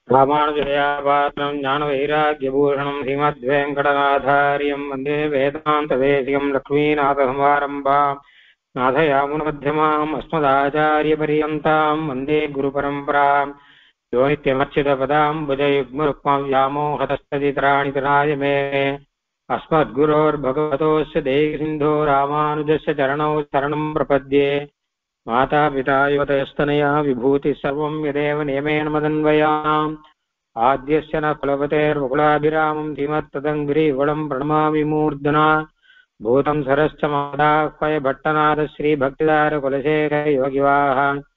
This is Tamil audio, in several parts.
ராமானுஜதயாபாத்திரம் ஞானவைராக்கியபூஷணம் ஸ்ரீமத்வேங்கடநாதாரியம் வந்தே வேதாந்ததேசிகம் லக்ஷ்மீநாதசமாரம்பாம் நாதயாமுனமத்தியமாம் அஸ்மதாச்சாரியபரியந்தாம் வந்தே குருபரம்பராம் யோ நித்யமர்ச்சிதபதாம் புஜயுக்மருக்மம் व्यामोहतस्तदितराणि तराय मे अस्मद्गुरोर्भगवतोऽस्य देहिसिन्धो रामानुजस्य चरणौ शरणं प्रपद्ये माता पिता युवतयस्तनया विभूतिः सर्वं यदेव नियमेन मदन्वयाम् आद्यस्य न कुलपतेर्वकुलाभिरामं धीमत्तदङ्गिरिवलं प्रणमामि मूर्धना भूतं सरश्च मादाह्वय भट्टनाथ श्रीभक्तिदारकुलशेखर योगिवाः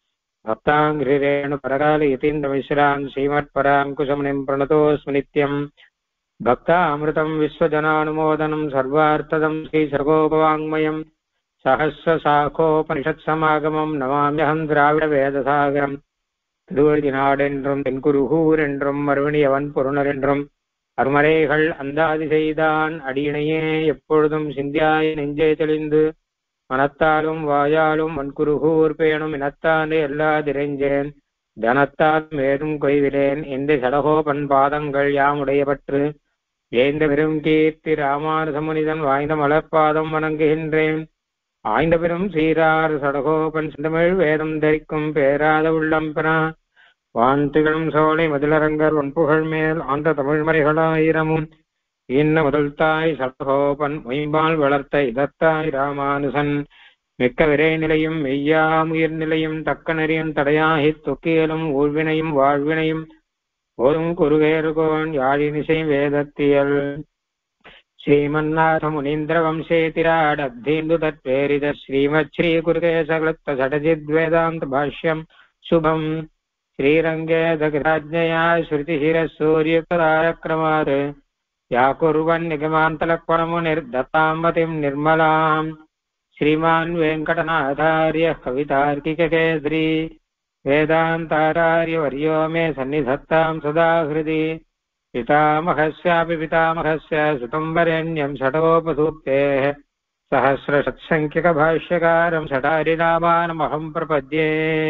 भक्ताङ्घ्रिरेणुपरकालयतीन्द्रमिश्रान् श्रीमत्पराङ्कुशमुनिं प्रणतोऽस्मि नित्यम् भक्तामृतं विश्वजनानुमोदनं सर्वार्थदं श्रीसर्गोपवाङ्मयम् सहस्रशाखोपनिषत्समागमं नमाम्यहं द्राविडवेदसागरं திருவழிநாடென்றும் தென்குருகூர் என்றும் மறுவணியவன் பொருணர் என்றும் அருமறைகள் அந்தாதி செய்தான் அடியினையே எப்பொழுதும் சிந்தியாய் நெஞ்சே தெளிந்து மனத்தாலும் வாயாலும் வன்குருகூர் பேணும் இனத்தானே எல்லா திரைஞ்சேன் தனத்தால் மேலும் கொய்விலேன் எந்த சடகோபன் பாதங்கள் யாமுடைய பற்று ஏந்த பெரும் கீர்த்தி ராமானுசமுனிதன் வாய்ந்த மலர்பாதம் வணங்குகின்றேன் ஆய்ந்த பெரும் சீரார் சடகோபன் செந்தமிழ் வேதம் தரிக்கும் பேராத உள்ளம் பெற வான் திகழும் சோலை மதிலரங்கர் ஒன்புகழ் மேல் ஆண்ட தமிழ் மறைகளாயிரமும் இன்ன முதல் தாய் சடகோபன் மொயம்பால் வளர்த்த இதத்தாய் ராமானுசன் மிக்க விரை நிலையும் மெய்யாமுயிர் நிலையும் தக்க நெறியும் தடையாகி தொக்கியலும் ஊழ்வினையும் வாழ்வினையும் போதும் குருவேறுகோன் யாழினிசை வேதத்தியல் श्रीमन्नाथ मुनीन्द्र वंशेतिराडब्धेन्दु तत्प्रेरित श्रीमत् श्री गुरुकेशकृत षडजिद्वेदान्त भाष्यं शुभं श्रीरङ्गे दग्राज्ञया श्रुतिशिरः सूर्यकराक्रमात् या कुर्वन् निगमान्तलक्ष्मणमुनिर्दत्तां मतिं निर्मलां श्रीमान् वेङ्कटनाथार्यः कवितार्किककेसरी वेदान्ताचार्यवर्यो मे सन्निधत्तां सदा हृदि पितामहस्यापि पितामहस्य सुतं वरेण्यं षडोपसूक्तेः सहस्रषट्सङ्ख्यकभाष्यकारं षडारिनामानमहं प्रपद्ये.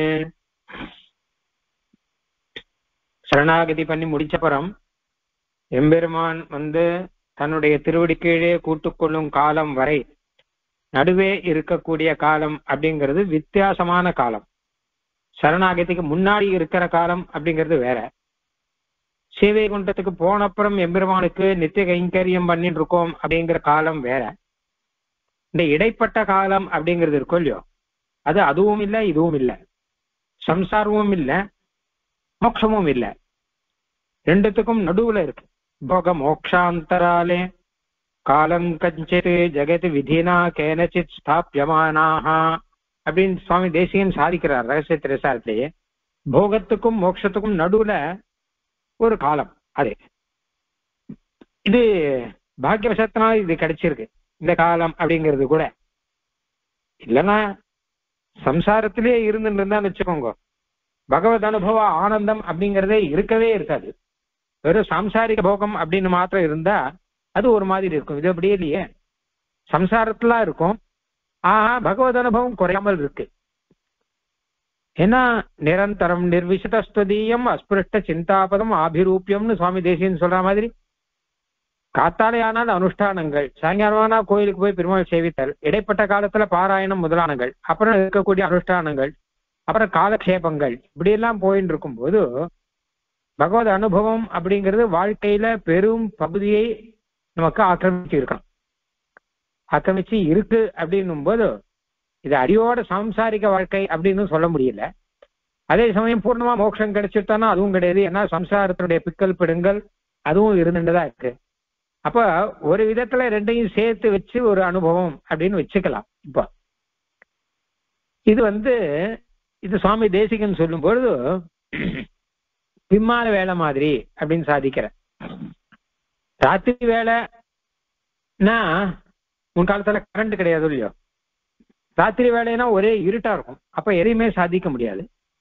சரணாகதி பண்ணி முடிச்சப்புறம் எம்பெருமான் தன்னுடைய திருவடி கீழே கூட்டுக்கொள்ளும் காலம் வரை நடுவே இருக்கக்கூடிய காலம் அப்படிங்கிறது வித்தியாசமான காலம். சரணாகதிக்கு முன்னாடி இருக்கிற காலம் அப்படிங்கிறது வேற. ஸ்ரீவைகுண்டத்துக்கு போனப்புறம் எம்பெருமானுக்கு நித்திய கைங்கரியம் பண்ணிட்டு இருக்கோம் அப்படிங்கிற காலம் வேற. இந்த இடைப்பட்ட காலம் அப்படிங்கிறது இருக்கும் இல்லையோ, அது அதுவும் இல்லை இதுவும் இல்லை, சம்சாரமும் இல்லை மோட்சமும் இல்லை, ரெண்டுத்துக்கும் நடுவுல இருக்கு. போக மோக்ஷாந்தராலே காலம் கஞ்சித் ஜெகத் விதினா கேனச்சித் ஸ்தாபியமானாக அப்படின்னு சுவாமி தேசிகன் சாதிக்கிறார் ரகசிய திரசாரத்திலேயே. போகத்துக்கும் மோட்சத்துக்கும் நடுவுல ஒரு காலம். அதே இது பாக்கியவசத்தினால இது கிடைச்சிருக்கு இந்த காலம் அப்படிங்கிறது கூட. இல்லைன்னா சம்சாரத்திலே இருந்துட்டு இருந்தான்னு வச்சுக்கோங்க, பகவத் அனுபவ ஆனந்தம் அப்படிங்கிறதே இருக்கவே இருக்காது. வெறும் சாம்சாரிக போகம் அப்படின்னு மாத்திரம் இருந்தா அது ஒரு மாதிரி இருக்கும். இது அப்படியே இல்லையே, சம்சாரத்துல இருக்கும், பகவத் அனுபவம் குறையாமல் இருக்கு. ஏன்னா நிரந்தரம் நிர்விசிதஸ்வதீயம் அஸ்பிருஷ்ட சிந்தாபதம் ஆபிரூபியம்னு சுவாமி தேசியன் சொல்ற மாதிரி காத்தாலே ஆனால் அனுஷ்டானங்கள், சாயங்காலமானா கோயிலுக்கு போய் பெருமாள் சேவித்தல், இடைப்பட்ட காலத்துல பாராயணம் முதலானங்கள், அப்புறம் இருக்கக்கூடிய அனுஷ்டானங்கள், அப்புறம் காலக்ஷேபங்கள், இப்படி எல்லாம் போயின்னு இருக்கும் போது பகவத் அனுபவம் அப்படிங்கிறது வாழ்க்கையில பெரும் பகுதியை நமக்கு ஆக்கிரமிச்சு இருக்கு அப்படின்னும் போது இது அடியோட சாம்சாரிக வாழ்க்கை அப்படின்னு சொல்ல முடியல. அதே சமயம் பூர்ணமா மோட்சம் கிடைச்சிட்டானா அதுவும் கிடையாது. ஏன்னா சம்சாரத்தினுடைய பிக்கல் பிடுங்கல் அதுவும் இருந்துட்டுதான் இருக்கு. அப்ப ஒரு விதத்துல ரெண்டையும் சேர்த்து வச்சு ஒரு அனுபவம் அப்படின்னு வச்சுக்கலாம். இப்போ இது இது சுவாமி தேசிகன் சொல்லும் பொழுது பிம்மால வேலை மாதிரி அப்படின்னு சாதிக்கிற. ராத்திரி வேலைன்னா முன் காலத்துல கரண்ட் கிடையாது இல்லையோ, ராத்திரி வேலைன்னா ஒரே இருட்டா இருக்கும், அப்ப எதையுமே சாதிக்க முடியாது.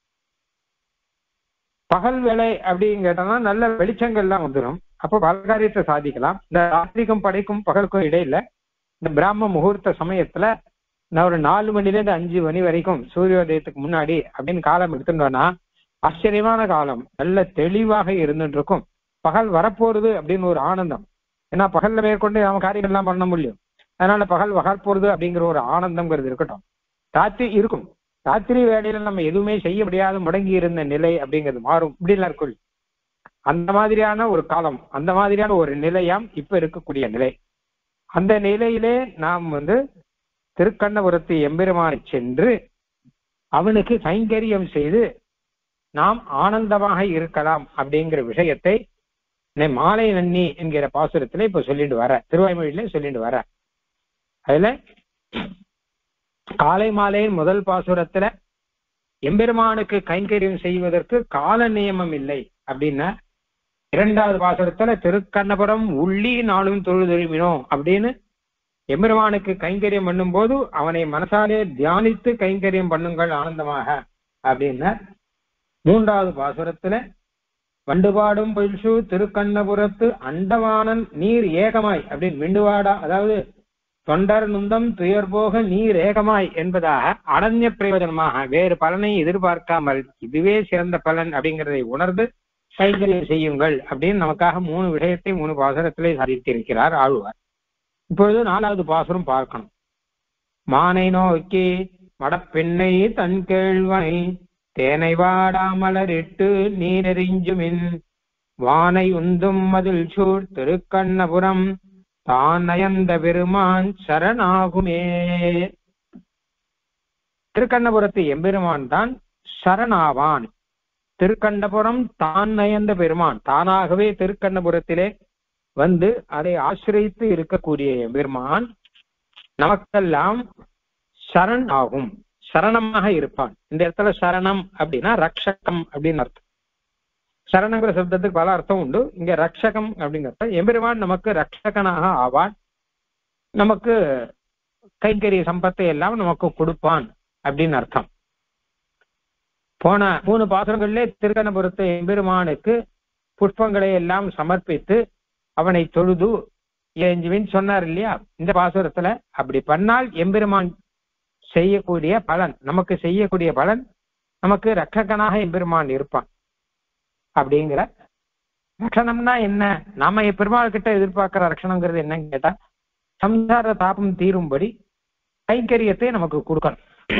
பகல் வேலை அப்படின்னு கேட்டோம்னா நல்ல வெளிச்சங்கள்லாம் வந்துடும், அப்போ பல காரியத்தை சாதிக்கலாம். இந்த ராத்திரிக்கும் படைக்கும் பகலுக்கும் இடையில இந்த பிராம முகூர்த்த சமயத்துல நான் ஒரு 4 மணிலேருந்து 5 மணி வரைக்கும் சூரியோதயத்துக்கு முன்னாடி அப்படின்னு காலம் எடுத்துட்டோம்னா ஆச்சரியமான காலம், நல்ல தெளிவாக இருந்துட்டு இருக்கும். பகல் வரப்போறது அப்படின்னு ஒரு ஆனந்தம். ஏன்னா பகல்ல மேற்கொண்டு நம்ம காரியம் எல்லாம் பண்ண முடியும். அதனால பகல் வரப்போறது அப்படிங்கிற ஒரு ஆனந்தம்ங்கிறது இருக்கட்டும். ராத்திரி இருக்கும், ராத்திரி வேளையில நம்ம எதுவுமே செய்ய முடியாத முடங்கி இருந்த நிலை அப்படிங்கிறது மாறும். இப்படிலாம் இருக்கும். அந்த மாதிரியான ஒரு காலம், அந்த மாதிரியான ஒரு நிலையாம் இப்ப இருக்கக்கூடிய நிலை. அந்த நிலையிலே நாம் திருக்கண்ணபுரத்து எம்பெருமானை சென்று அவனுக்கு கைங்கரியம் செய்து நாம் ஆனந்தமாக இருக்கலாம் அப்படிங்கிற விஷயத்தை மாலை நன்னி என்கிற பாசுரத்துல இப்ப சொல்லிட்டு வர, திருவாய்மொழியில சொல்லிட்டு வர. அதுல காலை மாலையின் முதல் பாசுரத்துல எம்பெருமானுக்கு கைங்கரியம் செய்வதற்கு கால நியமம் இல்லை அப்படின்னா, இரண்டாவது பாசுரத்துல திருக்கண்ணபுரம் உள்ளி நாளும் தொழுதெழுமினோம் அப்படின்னு எம்பெருமானுக்கு கைங்கரியம் பண்ணும் போது அவனை மனசாலே தியானித்து கைங்கரியம் பண்ணுங்கள் ஆனந்தமாக அப்படின்னா, மூன்றாவது பாசுரத்துல வண்டுபாடும் பொயில்சு திருக்கண்ணபுரத்து அண்டவானன் நீர் ஏகமாய் அப்படின்னு விண்டுவாடா, அதாவது தொண்டர் நுந்தம் துயர் போக நீர் ஏகமாய் என்பதாக அனன்ய பிரயோஜனமாக வேறு பலனை எதிர்பார்க்காமல் இதுவே சிறந்த பலன் அப்படிங்கிறதை உணர்ந்து கைங்கரியம் செய்யுங்கள் அப்படின்னு நமக்காக 3 விஷயத்தை 3 பாசுரத்திலே சாதித்திருக்கிறார் ஆழ்வார். இப்பொழுது 4வது பாசுரம் பார்க்கணும். மானை நோக்கி மடப்பெண்ணை தன் கேழ்வனை தேனை வாடாமலரிட்டு நீரெறிஞ்சுமின் வானை உந்தும் மதில் சூழ் திருக்கண்ணபுரம் தான் நயந்த பெருமான் சரணாகுமே. திருக்கண்ணபுரத்து எம்பெருமான் தான் சரணாவான். திருக்கண்ணபுரம் தான் நயந்த பெருமான், தானாகவே திருக்கண்ணபுரத்திலே அதை ஆசிரித்து இருக்கக்கூடிய எம்பெருமான் நமக்கெல்லாம் சரண் ஆகும், சரணமாக இருப்பான். இந்த இடத்துல சரணம் அப்படின்னா ரக்ஷகம் அப்படின்னு அர்த்தம். சரணங்கிற சப்தத்துக்கு பல அர்த்தம் உண்டு. இங்க ரக்ஷகம் அப்படிங்கிற எம்பெருமான் நமக்கு ரக்ஷகனாக ஆவான், நமக்கு கைங்கரிய சம்பத்தை எல்லாம் நமக்கு கொடுப்பான் அப்படின்னு அர்த்தம். போன 3 பாசுரங்களிலே திருக்கண்ணபுரத்து எம்பெருமானுக்கு புஷ்பங்களை எல்லாம் சமர்ப்பித்து அவனை தொழுது ஏஞ்சுவின்னு சொன்னார் இல்லையா. இந்த பாசுரத்துல அப்படி பண்ணால் எம்பெருமான் செய்யக்கூடிய பலன், நமக்கு செய்யக்கூடிய பலன், நமக்கு ரட்சகனாக எம்பெருமான் இருப்பான். அப்படிங்கிற ரட்சணம்னா என்ன, நாம பெருமாள் கிட்ட எதிர்பார்க்கிற ரட்சணங்கிறது என்னன்னு கேட்டா, சம்சார தாபம் தீரும்படி கைங்கரியத்தை நமக்கு கொடுக்கணும்.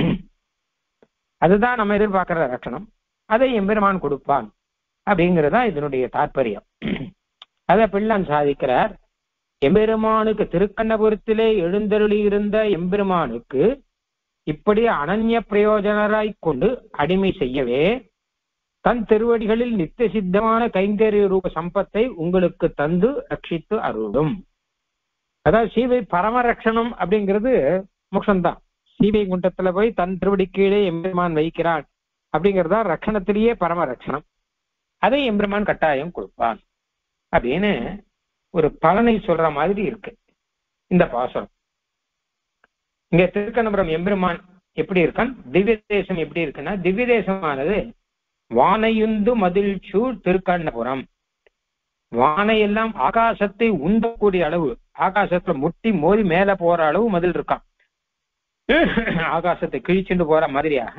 அதுதான் நம்ம எதிர்பார்க்கிற ரட்சணம். அதை எம்பெருமான் கொடுப்பான் அப்படிங்கிறதா இதனுடைய தாற்பயம். அதை பிள்ளான் சாதிக்கிறார். எம்பெருமானுக்கு திருக்கண்ணபுரத்திலே எழுந்தருளி இருந்த எம்பெருமானுக்கு இப்படி அனன்ய பிரயோஜனராய் கொண்டு அடிமை செய்யவே தன் திருவடிகளில் நித்திய சித்தமான கைங்கரிய ரூப சம்பத்தை உங்களுக்கு தந்து ரட்சித்து அருளும். அதாவது சீவை பரமரட்சணம் அப்படிங்கிறது மோட்சம்தான். சீவை குண்டத்துல போய் தன் திருவடி கீழே எம்பெருமான் வைக்கிறான் அப்படிங்கிறதா ரட்சணத்திலேயே பரமரட்சணம். அதை எம்பெருமான் கட்டாயம் கொடுப்பான் அப்படின்னு ஒரு பலனை சொல்ற மாதிரி இருக்கு இந்த பாசுரம். இங்க திருக்கண்ணபுரம் எம்பெருமான் எப்படி இருக்கான், திவ்ய தேசம் எப்படி இருக்குன்னா, திவ்ய தேசமானது வானையுந்து மதில் சூழ் திருக்கண்ணபுரம். வானையெல்லாம் ஆகாசத்தை உந்தக்கூடிய அளவு, ஆகாசத்துல முட்டி மோதி மேல போற அளவு மதில் இருக்கான். ஆகாசத்தை கிழிச்சுட்டு போற மாதிரியாக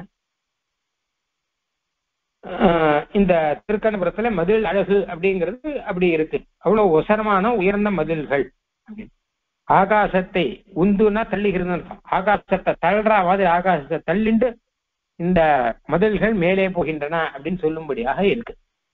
இந்த திருக்கண்ணபுரத்துல மதில் அழகு அப்படிங்கிறது அப்படி இருக்கு. அவ்வளவு ஒசரமான உயர்ந்த மதில்கள். ஆகாசத்தை உந்துனா தள்ளுகிறது, ஆகாசத்தை தள்ளுற மாதிரி ஆகாசத்தை தள்ளிண்டு இந்த மதில்கள் மேலே போகின்றன அப்படின்னு சொல்லும்படியாக இருக்கு.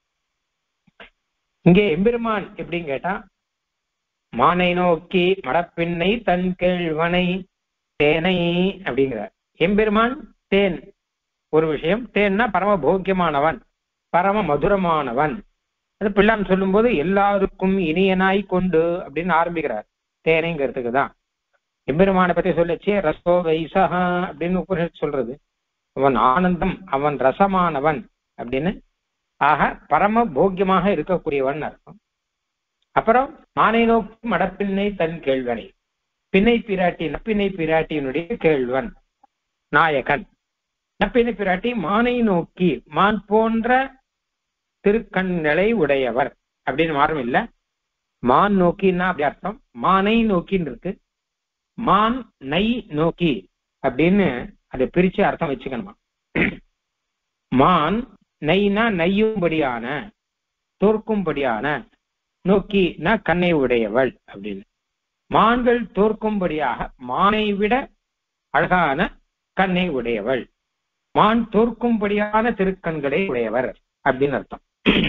இங்கே எம்பெருமான் எப்படின்னு கேட்டா, மானை நோக்கி மடப்பெண்ணை தன் கேழ்வனை தேனை அப்படிங்கிறார். எம்பெருமான் தேன் ஒரு விஷயம். தேன்னா பரம போக்கியமானவன், பரம மதுரமானவன். அது பிள்ளான் சொல்லும் போது எல்லாருக்கும் இனியனாய் கொண்டு அப்படின்னு ஆரம்பிக்கிறார். தேனைங்கிறதுக்கு தான் எம்பெருமானை பத்தி சொல்லச்சே ரசோ வைசகா அப்படின்னு உபனிஷத் சொல்றது. அவன் ஆனந்தம், அவன் ரசமானவன் அப்படின்னு. ஆக பரம போக்கியமாக இருக்கக்கூடியவன் அர்த்தம். அப்புறம் மானை நோக்கி மடப்பின்னை தன் கேழ்வனை, பின்னை பிராட்டி நப்பினை பிராட்டியினுடைய கேழ்வன் நாயகன். நப்பினை பிராட்டி மானை நோக்கி, மான் போன்ற திருக்கண்களை உடையவர் அப்படின்னு மாறும் இல்ல. மான் நோக்கின்னா அப்படி அர்த்தம். மானை நோக்கின்னு இருக்கு, மான் நை நோக்கி அப்படின்னு அதை பிரிச்சு அர்த்தம் வச்சுக்கணுமா. மான் நெய்னா நெய்யும்படியான, தோற்கும்படியான, நோக்கினா கண்ணை உடையவள் அப்படின்னு. மான்கள் தோற்கும்படியாக மானை விட அழகான கண்ணை உடையவள், மான் தோற்கும்படியான திருக்கண்களை உடையவர் அப்படின்னு அர்த்தம்.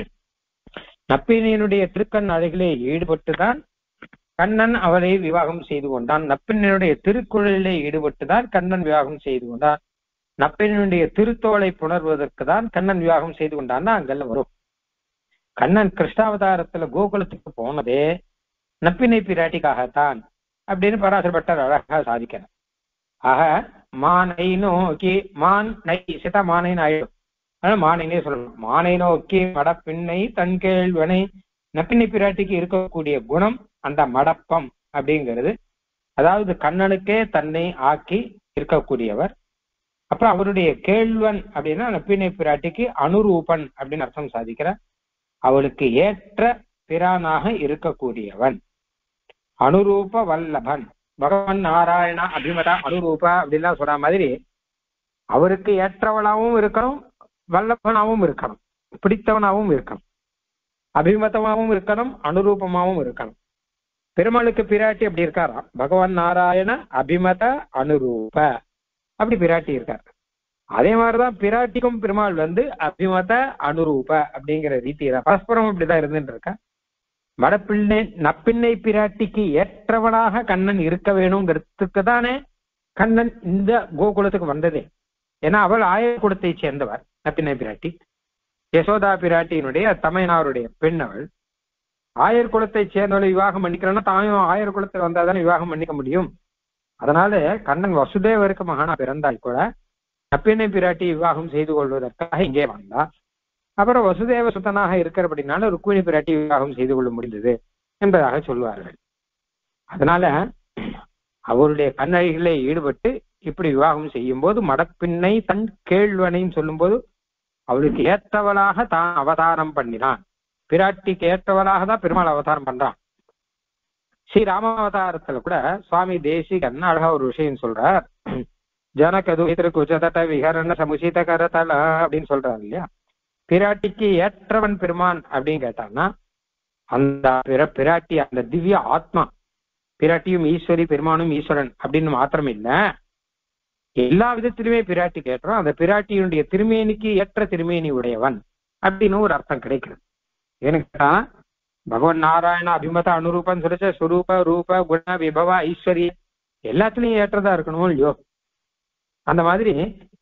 நப்பினியனுடைய திருக்கண் அழகிலே ஈடுபட்டுதான் கண்ணன் அவளை விவாகம் செய்து கொண்டான். நப்பினுடைய திருக்குறளிலே ஈடுபட்டுதான் கண்ணன் விவாகம் செய்து கொண்டான். நப்பினுடைய திருத்தோளை புணர்வதற்கு தான் கண்ணன் விவாகம் செய்து கொண்டான் அங்கெல்லாம் வரும். கண்ணன் கிருஷ்ணாவதாரத்துல கோகுலத்துக்கு போனதே நப்பினை பிராட்டிக்காகத்தான் அப்படின்னு பராசரப்பட்டர் அழகா சாதிக்கிறார். ஆக மானை நோக்கி, மான் நை சிதா மானைன்னு ஆயிடும், அதனால மானைனே சொல்லணும். மானை நோக்கி மடப்பின்னை தன் கேள்வனை, நப்பினை பிராட்டிக்கு இருக்கக்கூடிய குணம் அந்த மடப்பம் அப்படிங்கிறது. அதாவது கண்ணனுக்கே தன்னை ஆக்கி இருக்கக்கூடியவர். அப்புறம் அவருடைய கேள்வன் அப்படின்னா நப்பினை பிராட்டிக்கு அனுரூபன் அப்படின்னு அர்த்தம் சாதிக்கிறார். அவளுக்கு ஏற்ற பிரானாக இருக்கக்கூடியவன், அனுரூப வல்லபன். பகவான் நாராயணா அபிமதா அனுரூபா அப்படின்லாம் சொல்ற மாதிரி அவருக்கு ஏற்றவனாகவும் இருக்கணும், வல்லபனாகவும் இருக்கணும், பிடித்தவனாகவும் இருக்கணும், அபிமதமாகவும் இருக்கணும், அனுரூபமாகவும் இருக்கணும். பெருமாளுக்கு பிராட்டி அப்படி இருக்காராம். பகவான் நாராயண அபிமத அனுரூப அப்படி பிராட்டி இருக்கார். அதே மாதிரிதான் பிராட்டிக்கும் பெருமாள் அபிமத அனுரூப அப்படிங்கிற ரீதியில பரஸ்பரம் இப்படிதான் இருந்துட்டு இருக்க. மடப்பிள்ளை நப்பிள்ளை பிராட்டிக்கு ஏற்றவனாக கண்ணன் இருக்க வேணுங்கிறதுக்கு தானே கண்ணன் இந்த கோகுலத்துக்கு வந்ததே. ஏன்னா அவள் ஆயர்குலத்தை சேர்ந்தவர் நப்பிள்ளை பிராட்டி. யசோதா பிராட்டியினுடைய தமையனாருடைய பெண் அவள். ஆயர்குலத்தை சேர்ந்தவளை விவாகம் பண்ணிக்கிறோன்னா தாயும் ஆயர்குலத்தில் வந்தாதானே விவாகம் பண்ணிக்க முடியும். அதனால கண்ணன் வசுதேவருக்கு மகனா பிறந்தால் கூட நப்பினை பிராட்டி விவாகம் செய்து கொள்வதற்காக இங்கே வந்தா. அப்புறம் வசுதேவ சுத்தனாக இருக்கிறபடினால ருக்மிணி பிராட்டி விவாகம் செய்து கொள்ள முடிந்தது என்பதாக சொல்வார்கள். அதனால அவருடைய கண்ணழிகளை ஈடுபட்டு இப்படி விவாகம் செய்யும் போது மடப்பின்னை தன் கேள்வனையும் சொல்லும் போது அவளுக்கு ஏற்றவளாக தான் அவதாரம் பண்ணினான். பிராட்டிக்கு ஏற்றவளாக தான் பெருமாள் அவதாரம் பண்றான். ஸ்ரீராமாவதாரத்துல கூட சுவாமி தேசிகன் அழகா ஒரு விஷயம் சொல்றார். ஜனகது குஜதட்ட விஹரண சமுசித கரதல அப்படின்னு சொல்றாரு இல்லையா. பிராட்டிக்கு ஏற்றவன் பெருமான் அப்படின்னு கேட்டான்னா அந்த பிராட்டி அந்த திவ்ய ஆத்மா, பிராட்டியும் ஈஸ்வரி பெருமானும் ஈஸ்வரன் அப்படின்னு மாத்திரம் இல்ல, எல்லா விதத்திலுமே பிராட்டிக்கு ஏற்றோம். அந்த பிராட்டியினுடைய திருமேனிக்கு ஏற்ற திருமேனி உடையவன் அப்படின்னு ஒரு அர்த்தம் கிடைக்கிறது. ஏன்னு கேட்டா பகவான் நாராயண அபிமத அனுரூபன்னு சொல்லிச்ச சுரூப ரூப குண விபவ ஐஸ்வர்ய எல்லாத்துலயும் ஏற்றதா இருக்கணும் இல்லையோ. அந்த மாதிரி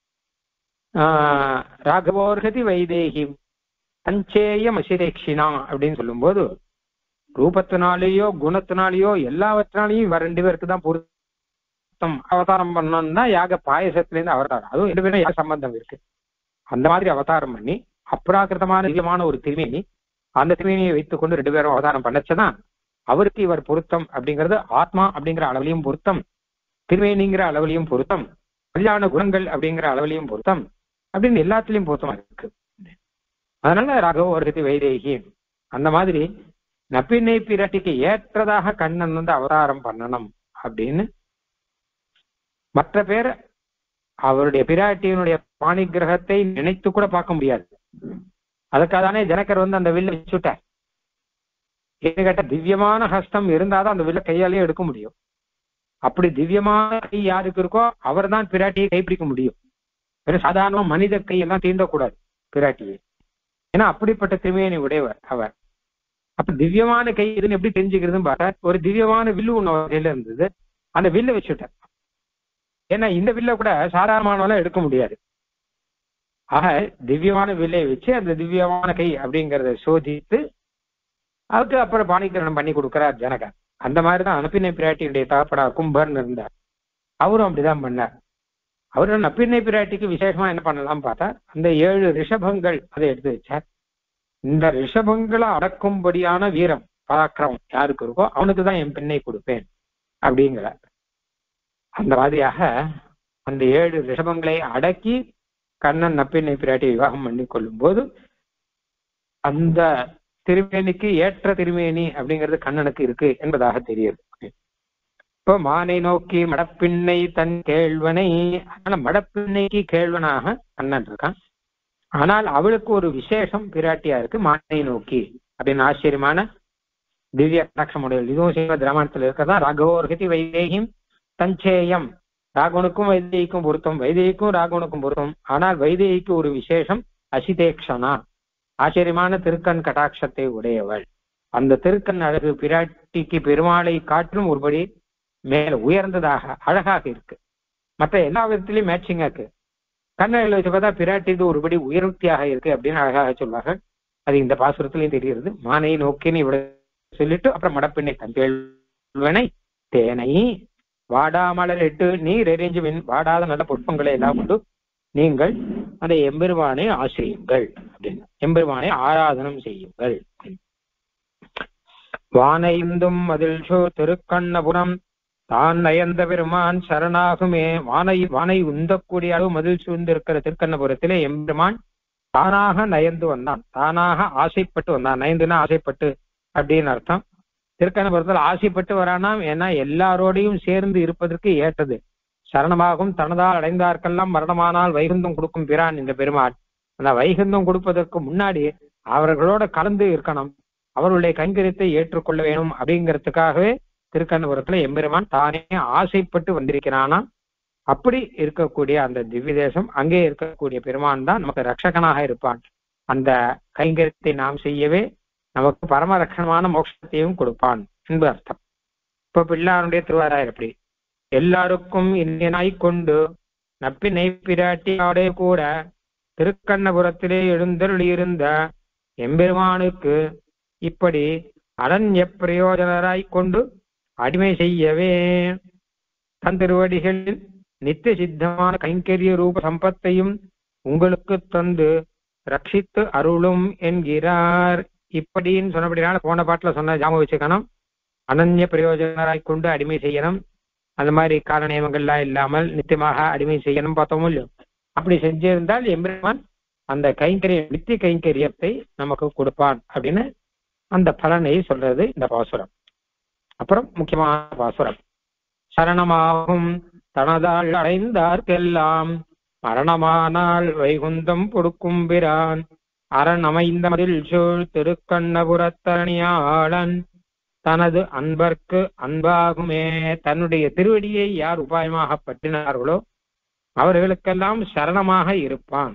ராகவோர்கதி வைதேகி பஞ்சேயம் அசிரேக்ஷினா அப்படின்னு சொல்லும் போது ரூபத்தினாலேயோ குணத்தினாலேயோ எல்லாவற்றினாலையும் இவ ரெண்டு பேருக்கு தான் பொருத்தம். அவதாரம் பண்ணோம்னா யாக பாயசத்திலேருந்து அவதாரம், அதுவும் ரெண்டு பேரும் யாக சம்பந்தம் இருக்கு. அந்த மாதிரி அவதாரம் பண்ணி அப்ராகிருதமான நிஜமான ஒரு திருமேனி, அந்த திருமேனியை வைத்துக் கொண்டு ரெண்டு பேரும் அவதாரம் பண்ணச்சுதான் அவருக்கு இவர் பொருத்தம் அப்படிங்கிறது ஆத்மா அப்படிங்கிற அளவிலையும் பொருத்தம், திருமேனிங்கிற அளவிலையும் பொருத்தம், கல்யாண குணங்கள் அப்படிங்கிற அளவிலையும் பொருத்தம் அப்படின்னு எல்லாத்துலயும் பொருத்தமா இருக்கு. அதனால ராகவர்கதி வைதேகி அந்த மாதிரி நப்பினை பிராட்டிக்கு ஏற்றதாக கண்ணன் அவதாரம் பண்ணணும் அப்படின்னு. மற்ற பேர் அவருடைய பிராட்டியினுடைய பாணி கிரகத்தை நினைத்து கூட பார்க்க முடியாது. அதுக்காக தானே ஜனகர் அந்த வில்ல வச்சுட்டார். ஏன்னு கேட்ட திவ்யமான ஹஸ்தம் இருந்தாதான் அந்த வில்ல கையாலேயே எடுக்க முடியும். அப்படி திவ்யமான கை யாருக்கு இருக்கோ அவர் தான் பிராட்டியை கைப்பிடிக்க முடியும். சாதாரண மனித கையெல்லாம் தீண்டக்கூடாது பிராட்டியை. ஏன்னா அப்படிப்பட்ட திருமேனி உடையவர் அவர். அப்ப திவ்யமான கை இதுன்னு எப்படி தெரிஞ்சுக்கிறதுன்னு பார்த்தா ஒரு திவ்யமான வில்லு ஒண்ணு கையில இருந்தது, அந்த வில்ல வச்சுட்டார். ஏன்னா இந்த வில்ல கூட சாதாரணமானவெல்லாம் எடுக்க முடியாது. ஆக திவ்யமான வில்லை வச்சு அந்த திவ்யமான கை அப்படிங்கிறத சோதித்து அதுக்கு அப்புறம் பாணிகரணம் பண்ணி கொடுக்கிறார் ஜனகர். அந்த மாதிரிதான் நப்பினை பிராட்டியுடைய தகப்படா கும்பர்னு இருந்தார். அவரும் அப்படிதான் பண்ணார். அவரு நப்பினை பிராட்டிக்கு விசேஷமா என்ன பண்ணலாம் பார்த்தா அந்த 7 ரிஷபங்கள் அதை எடுத்து வச்சார். இந்த ரிஷபங்களை அடக்கும்படியான வீரம் பராக்கிரமம் யாருக்கு இருக்கோ அவனுக்கு தான் என் பெண்ணை கொடுப்பேன் அப்படிங்கிறார். அந்த மாதிரியாக அந்த 7 ரிஷபங்களை அடக்கி கண்ணன் நப்பினை பிராட்டி விவாகம் பண்ணி கொள்ளும் போது அந்த திருமேனிக்கு ஏற்ற திருமேனி அப்படிங்கிறது கண்ணனுக்கு இருக்கு என்பதாக தெரியுது. இப்போ மானை நோக்கி மடப்பின்னை தன் கேள்வனை, அதனால மடப்பின்னைக்கு கேள்வனாக கண்ணன் இருக்கான். ஆனால் அவளுக்கு ஒரு விசேஷம் பிராட்டியா இருக்கு, மானை நோக்கி அப்படின்னு ஆச்சரியமான திவ்ய கடாட்சம் உடையவள். இதுவும் ஸ்ரீமத் ராமாயணத்துல இருக்கிறதா. ராகவோர்கதி வைதேகிம் தஞ்சேயம். ராகவனுக்கும் வைதேகிக்கும் பொருத்தம், வைதேகிக்கும் ராகவனுக்கும் பொருத்தம். ஆனால் வைதேகிக்கு ஒரு விசேஷம், அசிதேக்ஷனா, ஆச்சரியமான திருக்கண் கடாட்சத்தை உடையவள். அந்த திருக்கண் அழகு பிராட்டிக்கு பெருமாளை காற்றும் ஒருபடி மேல உயர்ந்ததாக அழகாக இருக்கு. மற்ற எல்லா விதத்திலையும் மேட்சிங்கா இருக்கு. கண்ணழகில் வச்சு பார்த்தா பிராட்டிக்கு ஒருபடி உயர்த்தியாக இருக்கு அப்படின்னு அழகாக சொல்வார்கள். அது இந்த பாசுரத்திலையும் தெரிகிறது. மானை நோக்கின்னு இவ்வளவு சொல்லிட்டு அப்புறம் மடப்பெண்ணை தங்கேள்வனை தேனை வாடாமலர் எட்டு நீர் எரிஞ்சுவின், வாடாத நல்ல புஷ்பங்களை எல்லாம் கொண்டு நீங்கள் அந்த எம்பெருமானை ஆசிரியுங்கள் அப்படின்னு, எம்பெருமானை ஆராதனம் செய்யுங்கள். வானைந்தும் அதில் திருக்கண்ணபுரம் தான் நயந்த பெருமான் சரணாகுமே. வானை உந்தக்கூடிய அளவு மதில் சூழ்ந்திருக்கிற திருக்கண்ணபுரத்திலே எம்பெருமான் தானாக நயந்து வந்தான், தானாக ஆசைப்பட்டு வந்தான். நயந்துன்னா ஆசைப்பட்டு அப்படின்னு அர்த்தம். திருக்கண்ணபுரத்தில் ஆசைப்பட்டு வரானாம். ஏன்னா எல்லாரோடையும் சேர்ந்து இருப்பதற்கு ஏற்றது. சரணமாகும் தனதால் அடைந்தார்க்கெல்லாம் மரணமானால் வைகுந்தம் கொடுக்கும் பிரான் இந்த பெருமாள். அந்த வைகுந்தம் கொடுப்பதற்கு முன்னாடி அவர்களோட கலந்து இருக்கணும், அவர்களுடைய கைங்கரியத்தை ஏற்றுக்கொள்ள வேணும் அப்படிங்கிறதுக்காகவே திருக்கண்ணபுரத்துல எம்பெருமான் தானே ஆசைப்பட்டு வந்திருக்கிறானா. அப்படி இருக்கக்கூடிய அந்த திவ்ய தேசம், அங்கே இருக்கக்கூடிய பெருமான் தான் நமக்கு ரட்சகனாக இருப்பான். அந்த கைங்கரியத்தை நாம் செய்யவே நமக்கு பரமரட்சணமான மோட்சத்தையும் கொடுப்பான் என்பது அர்த்தம். இப்ப பிள்ளாருடைய திருவாராயர் எப்படி எல்லாருக்கும் இன்னியனாய் கொண்டு நப்பினை பிராட்டியோட கூட திருக்கண்ணபுரத்திலே எழுந்தருளியிருந்த எம்பெருமானுக்கு இப்படி அனன்ய பிரயோஜனராய் கொண்டு அடிமை செய்யவே தன் திருவடிகளில் நித்திய சித்தமான கைங்கரிய ரூப சம்பத்தையும் உங்களுக்கு தந்து ரட்சித்து அருளும் என்கிறார். இப்படின்னு சொன்னபடினால போன பாட்டுல சொன்ன ஞாபகம் வச்சுக்கணும். அனன்ய பிரயோஜனராய் கொண்டு அடிமை செய்யணும், அந்த மாதிரி கால நியமங்கள்லாம் இல்லாமல் நித்தியமாக அடிமை செய்யணும் பார்த்தோமோ இல்லையோ. அப்படி செஞ்சிருந்தால் எம்பெருமான் அந்த கைங்கரிய நித்திய கைங்கரியத்தை நமக்கு கொடுப்பான் அப்படின்னு அந்த பலனை சொல்றது இந்த பாசுரம். அப்புறம் முக்கியமான பாசுரம், சரணமாகும் தனதால் அடைந்தார்க்கெல்லாம் மரணமானால் வைகுந்தம் கொடுக்கும் பிரான் அரண் அமைந்த மதில் சூழ் திருக்கண்ணபுரத்தரணியாளன் தனது அன்பர்க்கு அன்பாகுமே. தன்னுடைய திருவடியை யார் உபாயமாக பற்றினார்களோ அவர்களுக்கெல்லாம் சரணமாக இருப்பான்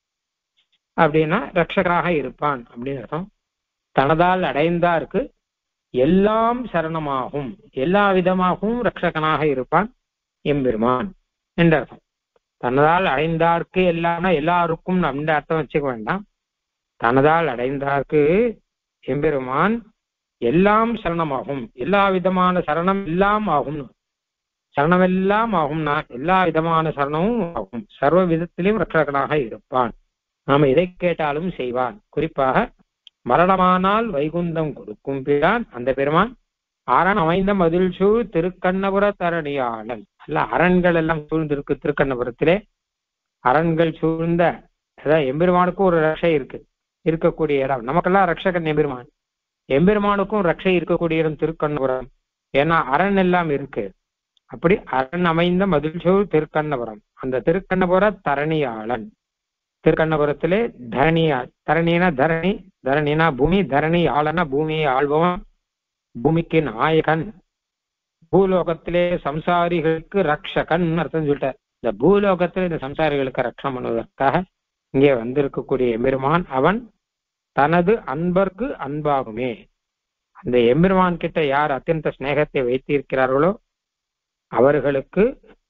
அப்படின்னா ரட்சகராக இருப்பான் அப்படின்னு அர்த்தம். தனதால் அடைந்தார்க்கு எல்லாம் சரணமாகும், எல்லா விதமாகவும் ரட்சகனாக இருப்பான் எம்பெருமான் என்ற அர்த்தம். தனதால் அடைந்தார்க்கு எல்லாம்னா எல்லாருக்கும் அந்த அர்த்தம் வச்சுக்க வேண்டாம். தனதால் அடைந்தார்க்கு எம்பெருமான் எல்லாம் சரணமாகும், எல்லா விதமான சரணம் எல்லாம் ஆகும். சரணம் எல்லாம் ஆகும்னா எல்லா விதமான சரணமும் ஆகும், சர்வ விதத்திலும் ரட்சகனாக இருப்பான். நாம எதை கேட்டாலும் செய்வான். குறிப்பாக மரணமானால் வைகுந்தம் கொடுக்கும் பிரான் அந்த பெருமான் அரண் அமைந்த மதில் சூழ் திருக்கண்ணபுர தரணியாளன். அல்ல அரண்கள் எல்லாம் சூழ்ந்திருக்கு திருக்கண்ணபுரத்திலே. அரண்கள் சூழ்ந்த அதாவது எம்பெருமானுக்கும் ஒரு ரட்சை இருக்கக்கூடிய இடம். நமக்கெல்லாம் ரட்சகன் எம்பெருமான். எம்பெருமானுக்கும் ரட்சை இருக்கக்கூடிய இடம் திருக்கண்ணபுரம். ஏன்னா அரண் எல்லாம் இருக்கு. அப்படி அரண் அமைந்த மதில் சூழ் திருக்கண்ணபுரம், அந்த திருக்கண்ணபுர தரணியாளன். திருக்கண்ணபுரத்திலே தரணியா, தரணினா தரணி, தரணினா பூமி, தரணி ஆளனா பூமியை ஆள்பவன், பூமிக்கு நாயகன், பூலோகத்திலே சம்சாரிகளுக்கு ரக்ஷகன் அர்த்தம் சொல்லிட்டார். இந்த பூலோகத்திலே இந்த சம்சாரிகளுக்கு ரட்சணம் பண்ணுவதற்காக இங்கே வந்திருக்கக்கூடிய எம்பெருமான் அவன் தனது அன்பர்க்கு அன்பாகுமே. அந்த எம்பெருமான் கிட்ட யார் அத்தியந்த ஸ்நேகத்தை வைத்திருக்கிறார்களோ அவர்களுக்கு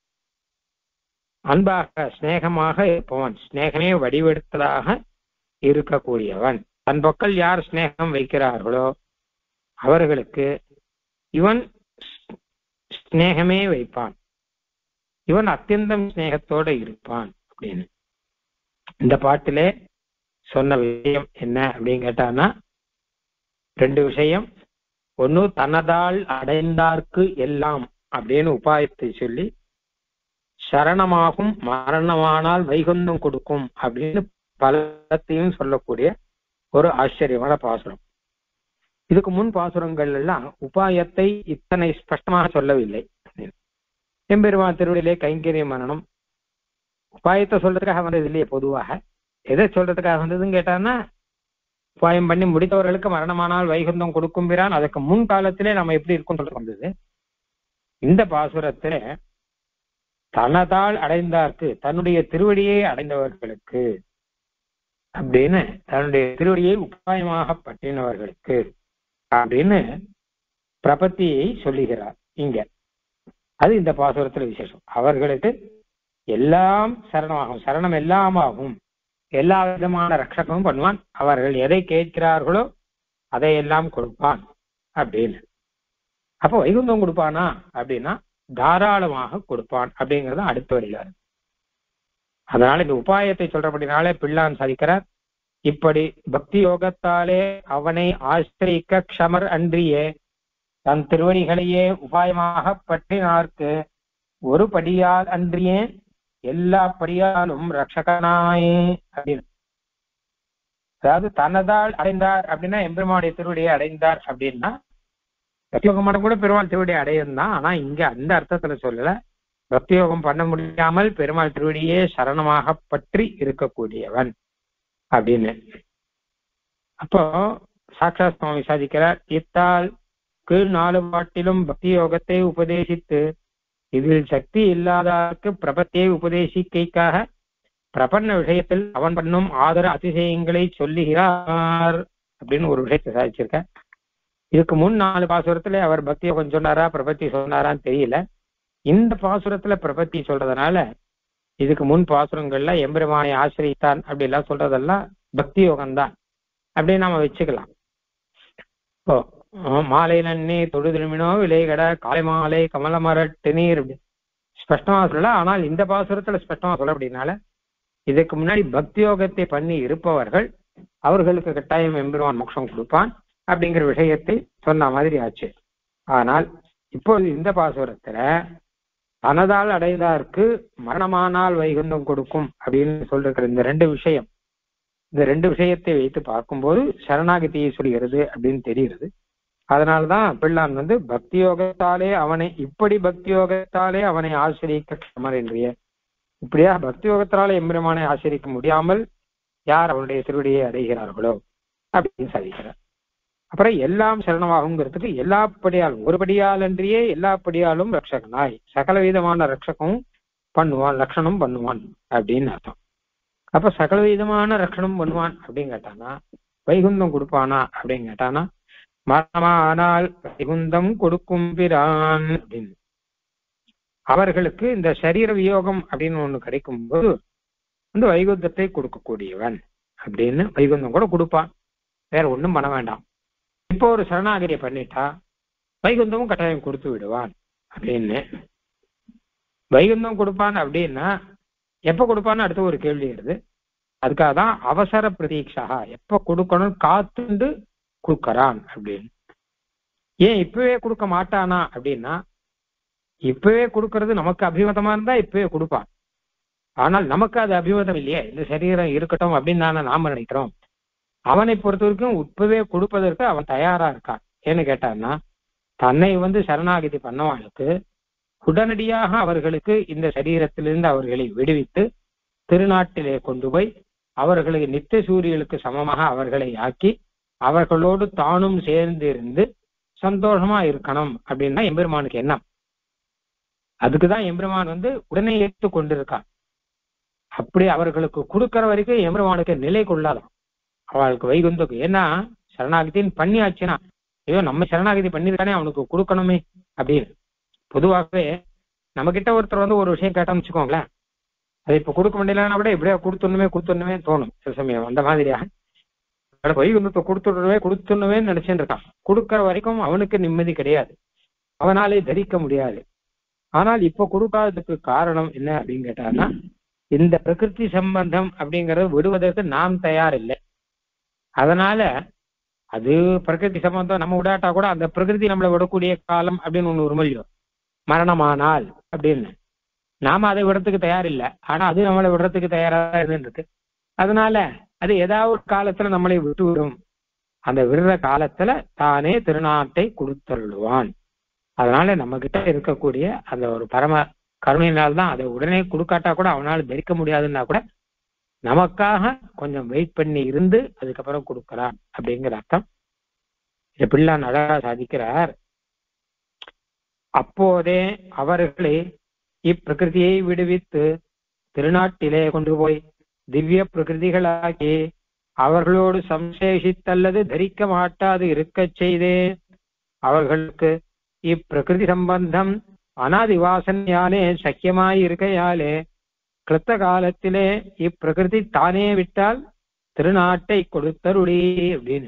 அன்பாக ஸ்நேகமாக இருப்பவன், ஸ்நேகமே வடிவெடுத்ததாக இருக்கக்கூடியவன். தன் பக்கம் யார் ஸ்நேகம் வைக்கிறார்களோ அவர்களுக்கு இவன் ஸ்நேகமே வைப்பான், இவன் அத்தியந்தம் ஸ்நேகத்தோட இருப்பான் அப்படின்னு இந்த பாட்டிலே சொன்ன விஷயம் என்ன அப்படின்னு கேட்டான்னா ரெண்டு விஷயம். ஒன்னு தனதால் அடைந்தார்க்கு எல்லாம் அப்படின்னு உபாயத்தை சொல்லி, சரணமாகும் மரணமானால் வைகுந்தம் கொடுக்கும் அப்படின்னு பலத்தையும் சொல்லக்கூடிய ஒரு ஆச்சரியமான பாசுரம். இதுக்கு முன் பாசுரங்கள் எல்லாம் உபாயத்தை இத்தனை ஸ்பஷ்டமாக சொல்லவில்லை. எம்பெருமான் திருவடியிலே கைங்கரியம் மரணம் உபாயத்தை சொல்றதுக்காக வந்தது இல்லையே. பொதுவாக எதை சொல்றதுக்காக வந்ததுன்னு கேட்டான்னா, உபாயம் பண்ணி முடித்தவர்களுக்கு மரணமானால் வைகுந்தம் கொடுக்கும் பிரான், அதுக்கு முன் காலத்திலே நம்ம எப்படி இருக்கும் சொல்றது வந்தது. இந்த பாசுரத்துல தனதால் அடைந்தார்க்கு, தன்னுடைய திருவடியை அடைந்தவர்களுக்கு அப்படின்னு, தன்னுடைய திருவடியை உபாயமாக பற்றினவர்களுக்கு அப்படின்னு பிரபத்தியை சொல்லுகிறார் இங்க. அது இந்த பாசுரத்துல விசேஷம். அவர்களுக்கு எல்லாம் சரணமாகும், சரணம் எல்லாமாகும், எல்லா விதமான ரட்சகமும் பண்ணுவான், அவர்கள் எதை கேட்கிறார்களோ அதையெல்லாம் கொடுப்பான் அப்படின்னு. அப்போ வைகுந்தம் கொடுப்பானா அப்படின்னா தாராளமாக கொடுப்பான் அப்படிங்கிறது அடுத்த வழியில. அதனால இந்த உபாயத்தை சொல்றபடினாலே பிள்ளான் சாதிக்கிறார், இப்படி பக்தி யோகத்தாலே அவனை ஆசிரிக்க க்ஷமர் அன்றியே தன் திருவடிகளையே உபாயமாக பற்றினார்க்கு ஒரு படியால் அன்றியே எல்லா படியாலும் ரட்சகனாயே அப்படின்னு. அதாவது தனதால் அடைந்தார் அப்படின்னா எம்பெருமானுடைய திருவடியை அடைந்தார் அப்படின்னா, பக்தியோகம் மட்டும் கூட பெருமாள் திருவடியை அடையந்தான். ஆனா இங்க அந்த அர்த்தத்துல சொல்லல, பக்தியோகம் பண்ண முடியாமல் பெருமாள் திருவடியே சரணமாக பற்றி இருக்கக்கூடியவன் அப்படின்னு. அப்போ சாட்சாத் சுவாமி சாதிக்கிறார், இத்தால் கீழ் 4 பாட்டிலும் பக்தி யோகத்தை உபதேசித்து இதில் சக்தி இல்லாதவருக்கு பிரபத்தியை உபதேசிக்கைக்காக பிரபன்ன விஷயத்தில் அவன் பண்ணும் ஆதர அதிசயங்களை சொல்லுகிறார் அப்படின்னு ஒரு விஷயத்தை சாதிச்சிருக்க. இதுக்கு முன் 4 பாசுரத்துல அவர் பக்தி யோகம் சொன்னாரா பிரபத்தி சொன்னாரான்னு தெரியல. இந்த பாசுரத்துல பிரபத்தி சொல்றதுனால இதுக்கு முன் பாசுரங்கள்ல எம்பெருமானை ஆசிரித்தான் அப்படி எல்லாம் சொல்றதெல்லாம் பக்தி யோகம்தான் அப்படின்னு நாம வச்சுக்கலாம். இப்போ மாலை நன்னி தொடு திரும்பினோ விலைகட காலை மாலை கமல மரட்டு நீர் அப்படி ஸ்பஷ்டமா சொல்லல. ஆனால் இந்த பாசுரத்துல ஸ்பஷ்டமா சொல்ல அப்படின்னால இதுக்கு முன்னாடி பக்தி யோகத்தை பண்ணி இருப்பவர்கள் அவர்களுக்கு கட்டாயம் எம்பெருமான் மோட்சம் கொடுப்பான் அப்படிங்கிற விஷயத்தை சொன்ன மாதிரி ஆச்சு. ஆனால் இப்போது இந்த பாசுரத்துல தனதால் அடைந்தார்க்கு மரணமானால் வைகுந்தம் கொடுக்கும் அப்படின்னு சொல்லிருக்கிற இந்த 2 விஷயம், இந்த 2 விஷயத்தை வைத்து பார்க்கும்போது சரணாகதியை சொல்கிறது அப்படின்னு தெரிகிறது. அதனால்தான் பிள்ளான் பக்தி யோகத்தாலே அவனை, இப்படி பக்தி யோகத்தாலே அவனை ஆசிரிக்க க்ஷமர் என்றிய, இப்படியா பக்தி யோகத்தாலே எம்பெருமானை ஆசிரிக்க முடியாமல் யார் அவனுடைய திருவடியை அடைகிறார்களோ அப்படின்னு சாதிக்கிறார். அப்புறம் எல்லாம் சரணமாகுங்கிறதுக்கு எல்லா படியாலும், ஒரு படியால் அன்றியே எல்லா படியாலும் ரட்சகனாய் சகல விதமான ரட்சகம் பண்ணுவான், ரட்சணம் பண்ணுவான் அப்படின்னு அர்த்தம். அப்ப சகல விதமான ரட்சணம் பண்ணுவான் அப்படின்னு கேட்டானா வைகுந்தம் கொடுப்பானா அப்படின்னு கேட்டானா மரணமானால் வைகுந்தம் கொடுக்கும் பிரான் அப்படின்னு. அவர்களுக்கு இந்த சரீர வியோகம் அப்படின்னு ஒண்ணு கிடைக்கும் போது வைகுந்தத்தை கொடுக்கக்கூடியவன் அப்படின்னு வைகுந்தம் கூட கொடுப்பான், வேற ஒண்ணும் பண்ண வேண்டாம். இப்போ ஒரு சரணாகதியை பண்ணிட்டா வைகுந்தமும் கட்டாயம் கொடுத்து விடுவான் அப்படின்னு. வைகுந்தம் கொடுப்பான் அப்படின்னா எப்ப கொடுப்பான்னு அடுத்த ஒரு கேள்வி வருது. அதுக்காக தான் அவசர பிரதீட்சா, எப்ப கொடுக்கணும் காத்துண்டு கொடுக்கறான் அப்படின்னு. ஏன் இப்பவே கொடுக்க மாட்டானா அப்படின்னா, இப்பவே கொடுக்கறது நமக்கு அபிமதமா இருந்தா இப்பவே கொடுப்பான். ஆனால் நமக்கு அது அபிமதம் இல்லையே, இந்த சரீரம் இருக்கட்டும் அப்படின்னு தானே நாம நினைக்கிறோம். அவனை பொறுத்த வரைக்கும் இப்பவே கொடுப்பதற்கு அவன் தயாரா இருக்கான். ஏன்னு கேட்டான்னா, தன்னை சரணாகதி பண்ணவாளுக்கு உடனடியாக அவர்களுக்கு இந்த சரீரத்திலிருந்து அவர்களை விடுவித்து திருநாட்டிலே கொண்டு போய் அவர்களுக்கு நித்திய சூரியனுக்கு சமமாக அவர்களை ஆக்கி அவர்களோடு தானும் சேர்ந்து இருந்து சந்தோஷமா இருக்கணும் அப்படின்னா எம்பெருமானுக்கு எண்ணம். அதுக்குதான் எம்பெருமான் உடனே ஏற்று கொண்டிருக்கான். அப்படி அவர்களுக்கு கொடுக்கிற வரைக்கும் எம்பெருமானுக்கு நிலை கொள்ளாதான் அவளுக்கு வைகுந்தக்கு. ஏன்னா சரணாகதின்னு பண்ணியாச்சுன்னா, ஐயோ நம்ம சரணாகதி பண்ணிருக்கானே அவனுக்கு கொடுக்கணுமே அப்படின்னு. பொதுவாகவே நம்ம கிட்ட ஒருத்தர் ஒரு விஷயம் கேட்டோம்னு வச்சுக்கோங்களேன், அது இப்ப கொடுக்க முடியலன்னா கூட எப்படியா கொடுத்துடணுமே தோணும் சில சமயம். அந்த மாதிரியாக வைகுந்தத்தை கொடுத்துடணுமே நினைச்சுட்டு இருக்கான். கொடுக்கற வரைக்கும் அவனுக்கு நிம்மதி கிடையாது, அவனாலே தரிக்க முடியாது. ஆனால் இப்ப கொடுக்காததுக்கு காரணம் என்ன அப்படின்னு கேட்டான்னா, இந்த பிரகிருதி சம்பந்தம் அப்படிங்கறது விடுவதற்கு நாம் தயார் இல்லை. அதனால அது பிரகிருதி சம்பந்தம் நம்ம விடாட்டா கூட அந்த பிரகிருதி நம்மளை விடக்கூடிய காலம் அப்படின்னு ஒண்ணு ஒரு மொழியோ, மரணமானால் அப்படின்னு நாம அதை விடுறதுக்கு தயார் இல்லை, ஆனா அது நம்மளை விடுறதுக்கு தயாரா இருக்கு. அதனால அது ஏதாவது ஒரு காலத்துல நம்மளை விட்டு விடும். அந்த விடுற காலத்துல தானே திருநாட்டை கொடுத்தருள்வான். அதனால நம்ம கிட்ட இருக்கக்கூடிய அந்த ஒரு பரம கருணையினால்தான் அதை உடனே கொடுக்காட்டா கூட அவனால தரிக்க முடியாதுன்னா கூட நமக்காக கொஞ்சம் வெயிட் பண்ணி இருந்து அதுக்கப்புறம் கொடுக்கிறான் அப்படிங்கிற அர்த்தம். இதை பிள்ளான் அழகா சாதிக்கிறார். அப்போதே அவர்களை இப்பிரகிருதியை விடுவித்து திருநாட்டிலே கொண்டு போய் திவ்ய பிரகிருதிகளாக்கி அவர்களோடு சம்சேஷித்தல்லது தரிக்க மாட்டாது இருக்கச் செய்தே அவர்களுக்கு இப்பிரகிருதி சம்பந்தம் அனாதிவாசனையாலே சக்கியமாய் இருக்கையாலே கிருத்த காலத்திலே இப்பிரகிருதி தானே விட்டால் திருநாட்டை கொடுத்தருளி அப்படின்னு.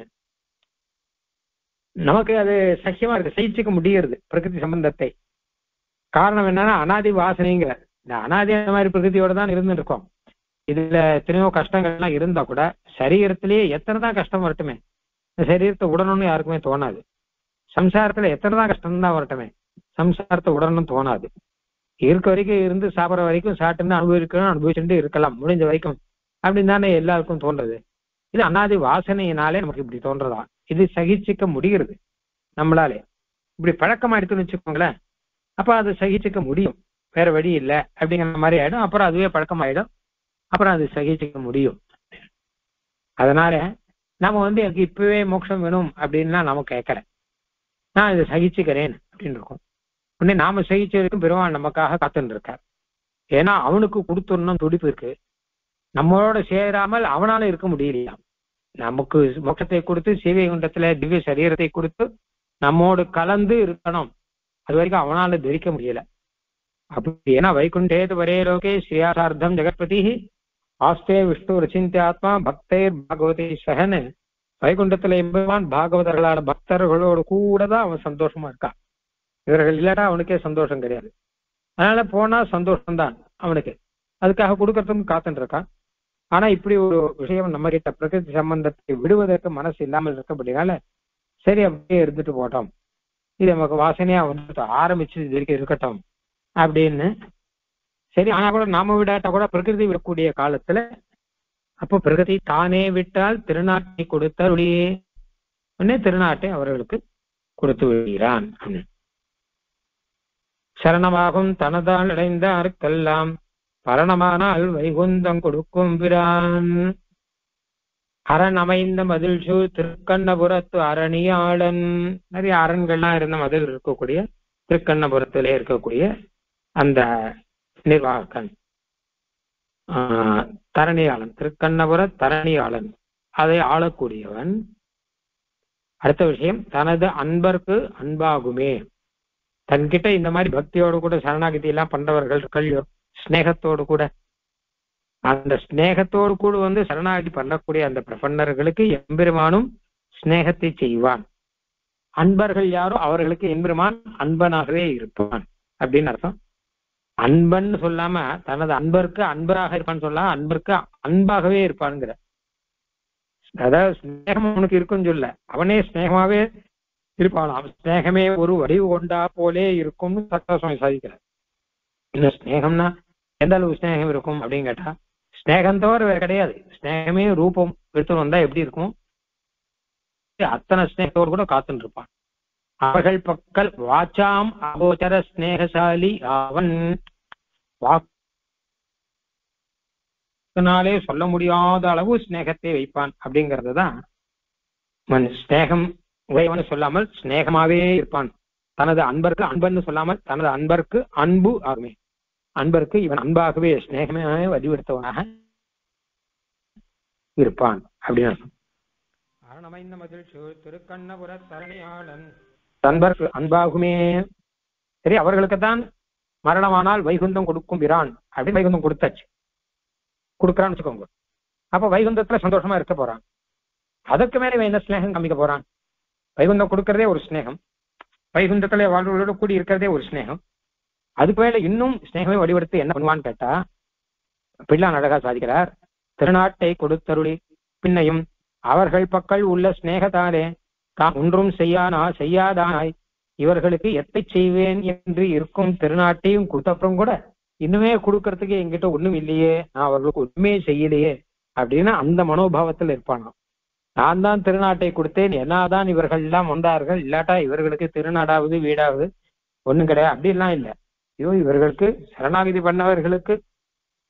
நமக்கு அது சக்கியமா இருக்கு, சகிச்சுக்க முடியறது பிரகிருதி சம்பந்தத்தை. காரணம் என்னன்னா அனாதி வாசனைங்கிற இந்த அனாதி அந்த மாதிரி பிரகிருதியோட தான் இருந்து இருக்கோம். இதுல எத்தனையோ கஷ்டங்கள்லாம் இருந்தா கூட சரீரத்திலேயே எத்தனை தான் கஷ்டம் வரட்டுமே, இந்த சரீரத்தை உடணும்னு யாருக்குமே தோணாது. சம்சாரத்துல எத்தனை தான் கஷ்டம் தான் வரட்டுமே, சம்சாரத்தை உடனும் தோணாது. இருக்க வரைக்கும் இருந்து சாப்பிட்ற வரைக்கும் சாப்பிட்டுன்னு அனுபவிச்சுட்டு இருக்கலாம் முடிஞ்ச வரைக்கும் அப்படின்னு தானே எல்லாருக்கும் தோன்றது. இது அனாதி வாசனையினாலே நமக்கு இப்படி தோன்றதா, இது சகிச்சுக்க முடிகிறது நம்மளாலே. இப்படி பழக்கம் ஆயிடுத்துன்னு வச்சுக்கோங்களேன், அப்ப அது சகிச்சுக்க முடியும், வேற வழி இல்லை அப்படிங்கிற மாதிரி ஆயிடும். அப்புறம் அதுவே பழக்கம் ஆயிடும், அப்புறம் அது சகிச்சுக்க முடியும். அதனால நம்ம எனக்கு இப்பவே மோட்சம் வேணும் அப்படின்னா நாம கேட்கல, நான் இதை சகிச்சுக்கிறேன் அப்படின்னு இருக்கோம். உடனே நாம சகிச்சதுக்கும் பெருமாள் நமக்காக காத்துன்னு இருக்கார். ஏன்னா அவனுக்கு கொடுத்துடணும் துடிப்பு இருக்கு, நம்மளோட சேராமல் அவனால இருக்க முடியலையா. நமக்கு மோட்சத்தை கொடுத்து சீவை குண்டத்துல திவ்ய சரீரத்தை கொடுத்து நம்மோடு கலந்து இருக்கணும், அது வரைக்கும் அவனால தரிக்க முடியல. அப்படி ஏன்னா வைகுண்டேது வரே லோகே ஸ்ரீயாசார்த்தம் ஜெகத்பதி ஆஸ்தே விஷ்ணு ரச்சிந்தியாத்மா பக்தேர் பாகவதே சகன். வைகுண்டத்துல எம்பெருமான் பாகவதர்களான பக்தர்களோடு கூட தான் அவன் சந்தோஷமா இருக்கான். இவர்கள் இல்லாட்டா அவனுக்கே சந்தோஷம் கிடையாது. அதனால போனா சந்தோஷம்தான் அவனுக்கு, அதுக்காக கொடுக்கறதுக்கும் காத்துட்டு இருக்கான். ஆனா இப்படி ஒரு விஷயம் நம்ம கிட்ட பிரகிருதி சம்பந்தத்தை விடுவதற்கு மனசு இல்லாமல் இருக்கப்படினால சரி அப்படியே இருந்துட்டு போட்டோம், இது நமக்கு வாசனையா வந்துட்டு ஆரம்பிச்சு இது வரைக்கும் இருக்கட்டும் அப்படின்னு. சரி, ஆனா கூட நாம விடாட்டா கூட பிரகிருதி விடக்கூடிய காலத்துல அப்போ பிரகிருதி தானே விட்டால் திருநாட்டை கொடுத்தருளியே உடனே திருநாட்டை அவர்களுக்கு கொடுத்து விடுகிறான். சரணமாகும் தனதால் அடைந்தார்க்கெல்லாம் பரணமானால் வைகுந்தம் கொடுக்கும் பிரான். அரண் அமைந்த மதில் சூழ் திருக்கண்ணபுரத்து அரணியாளன். நிறைய அரண்கள்லாம் இருந்த மதில் இருக்கக்கூடிய திருக்கண்ணபுரத்திலே இருக்கக்கூடிய அந்த நிர்வாகன் தரணியாளன், திருக்கண்ணபுர தரணியாளன், அதை ஆளக்கூடியவன். அடுத்த விஷயம், தனது அன்பர்க்கு அன்பாகுமே. தன்கிட்ட இந்த மாதிரி பக்தியோடு கூட சரணாகதி எல்லாம் பண்றவர்கள் கல்யோ ஸ்நேகத்தோடு கூட, அந்த ஸ்நேகத்தோடு கூட சரணாகதி பண்ணக்கூடிய அந்த பிரபன்னர்களுக்கு எம்பெருமானும் ஸ்நேகத்தை செய்வான். அன்பர்கள் யாரோ அவர்களுக்கு எம்பெருமான் அன்பனாகவே இருப்பான் அப்படின்னு அர்த்தம். அன்பன்னு சொல்லாம தனது அன்பருக்கு அன்பராக இருப்பான்னு சொல்லலாம், அன்பருக்கு அன்பாகவே இருப்பான்ங்கிற. அதாவது ஸ்நேகம் அவனுக்கு இருக்குன்னு சொல்ல, அவனே ஸ்நேகமாவே இருப்பான். அவன் ஸ்நேகமே ஒரு வடிவு கொண்டா போலே இருக்கும்னு சத்தாசுவாமி சாதிக்கிறார். இந்த ஸ்நேகம்னா எந்த அளவு ஸ்நேகம் இருக்கும் அப்படின்னு கேட்டா, ஸ்நேகம் தவிர வேற கிடையாது. ஸ்நேகமே ரூபம் எடுத்து வந்தா எப்படி இருக்கும், அத்தனை ஸ்நேகத்தோடு கூட காத்துன்னு இருப்பான். அவர்கள் பக்கல் வாச்சாம் அகோச்சர ஸ்நேகசாலி அவன். வாக்குனாலே சொல்ல முடியாத அளவு ஸ்நேகத்தை வைப்பான் அப்படிங்கறதுதான். ஸ்நேகம் உடையவன் சொல்லாமல் ஸ்நேகமாவே இருப்பான். தனது அன்பருக்கு அன்பன்னு சொல்லாமல் தனது அன்பருக்கு அன்பு ஆகுமே, அன்பருக்கு இவன் அன்பாகவே ஸ்நேகமே வடிவெடுத்தவனாக இருப்பான் அப்படின்னு. அரணமைந்த மதில் திருக்கண்ணபுர தரணியாளன் அன்பருக்கு அன்பாகுமே. சரி, அவர்களுக்குத்தான் மரணமானால் வைகுந்தம் கொடுக்கும் பிரான் அப்படின்னு வைகுந்தம் கொடுத்தாச்சு, கொடுக்குறான்னு வச்சுக்கோங்க. அப்ப வைகுந்தத்துல சந்தோஷமா இருக்க போறான். அதற்கு மேல இவன் என்ன ஸ்நேகம் காமிக்க போறான்? வைகுந்தம் கொடுக்கறதே ஒரு ஸ்நேகம், வைகுந்தத்துல வாழ்வுகளோட கூடி இருக்கிறதே ஒரு ஸ்நேகம். அதுக்கு மேல இன்னும் ஸ்நேகமே வடிவெடுத்து என்ன பண்ணுவான்னு கேட்டா, பிள்ளான் அழகா சாதிக்கிறார். திருநாட்டை கொடுத்தருளி பின்னையும் அவர்கள் பக்கல் உள்ள ஸ்நேகத்தாலே தான் ஒன்றும் செய்யாதானாய் இவர்களுக்கு எத்தை செய்வேன் என்று இருக்கும் திருநாட்டையும் கொடுத்தப்புறம் கூட இன்னுமே கொடுக்கறதுக்கு என்கிட்ட ஒண்ணும் இல்லையே, நான் அவர்களுக்கு ஒண்ணுமே செய்யலையே அப்படின்னு அந்த மனோபாவத்தில் இருப்பானாம். நான் தான் திருநாட்டை கொடுத்தேன், என்னாதான் இவர்கள் எல்லாம் வந்தார்கள், இல்லாட்டா இவர்களுக்கு திருநாடாவது வீடாவது ஒண்ணும் கிடையாது அப்படின்லாம் இல்லை. ஐயோ, இவர்களுக்கு சரணாகதி பண்ணவர்களுக்கு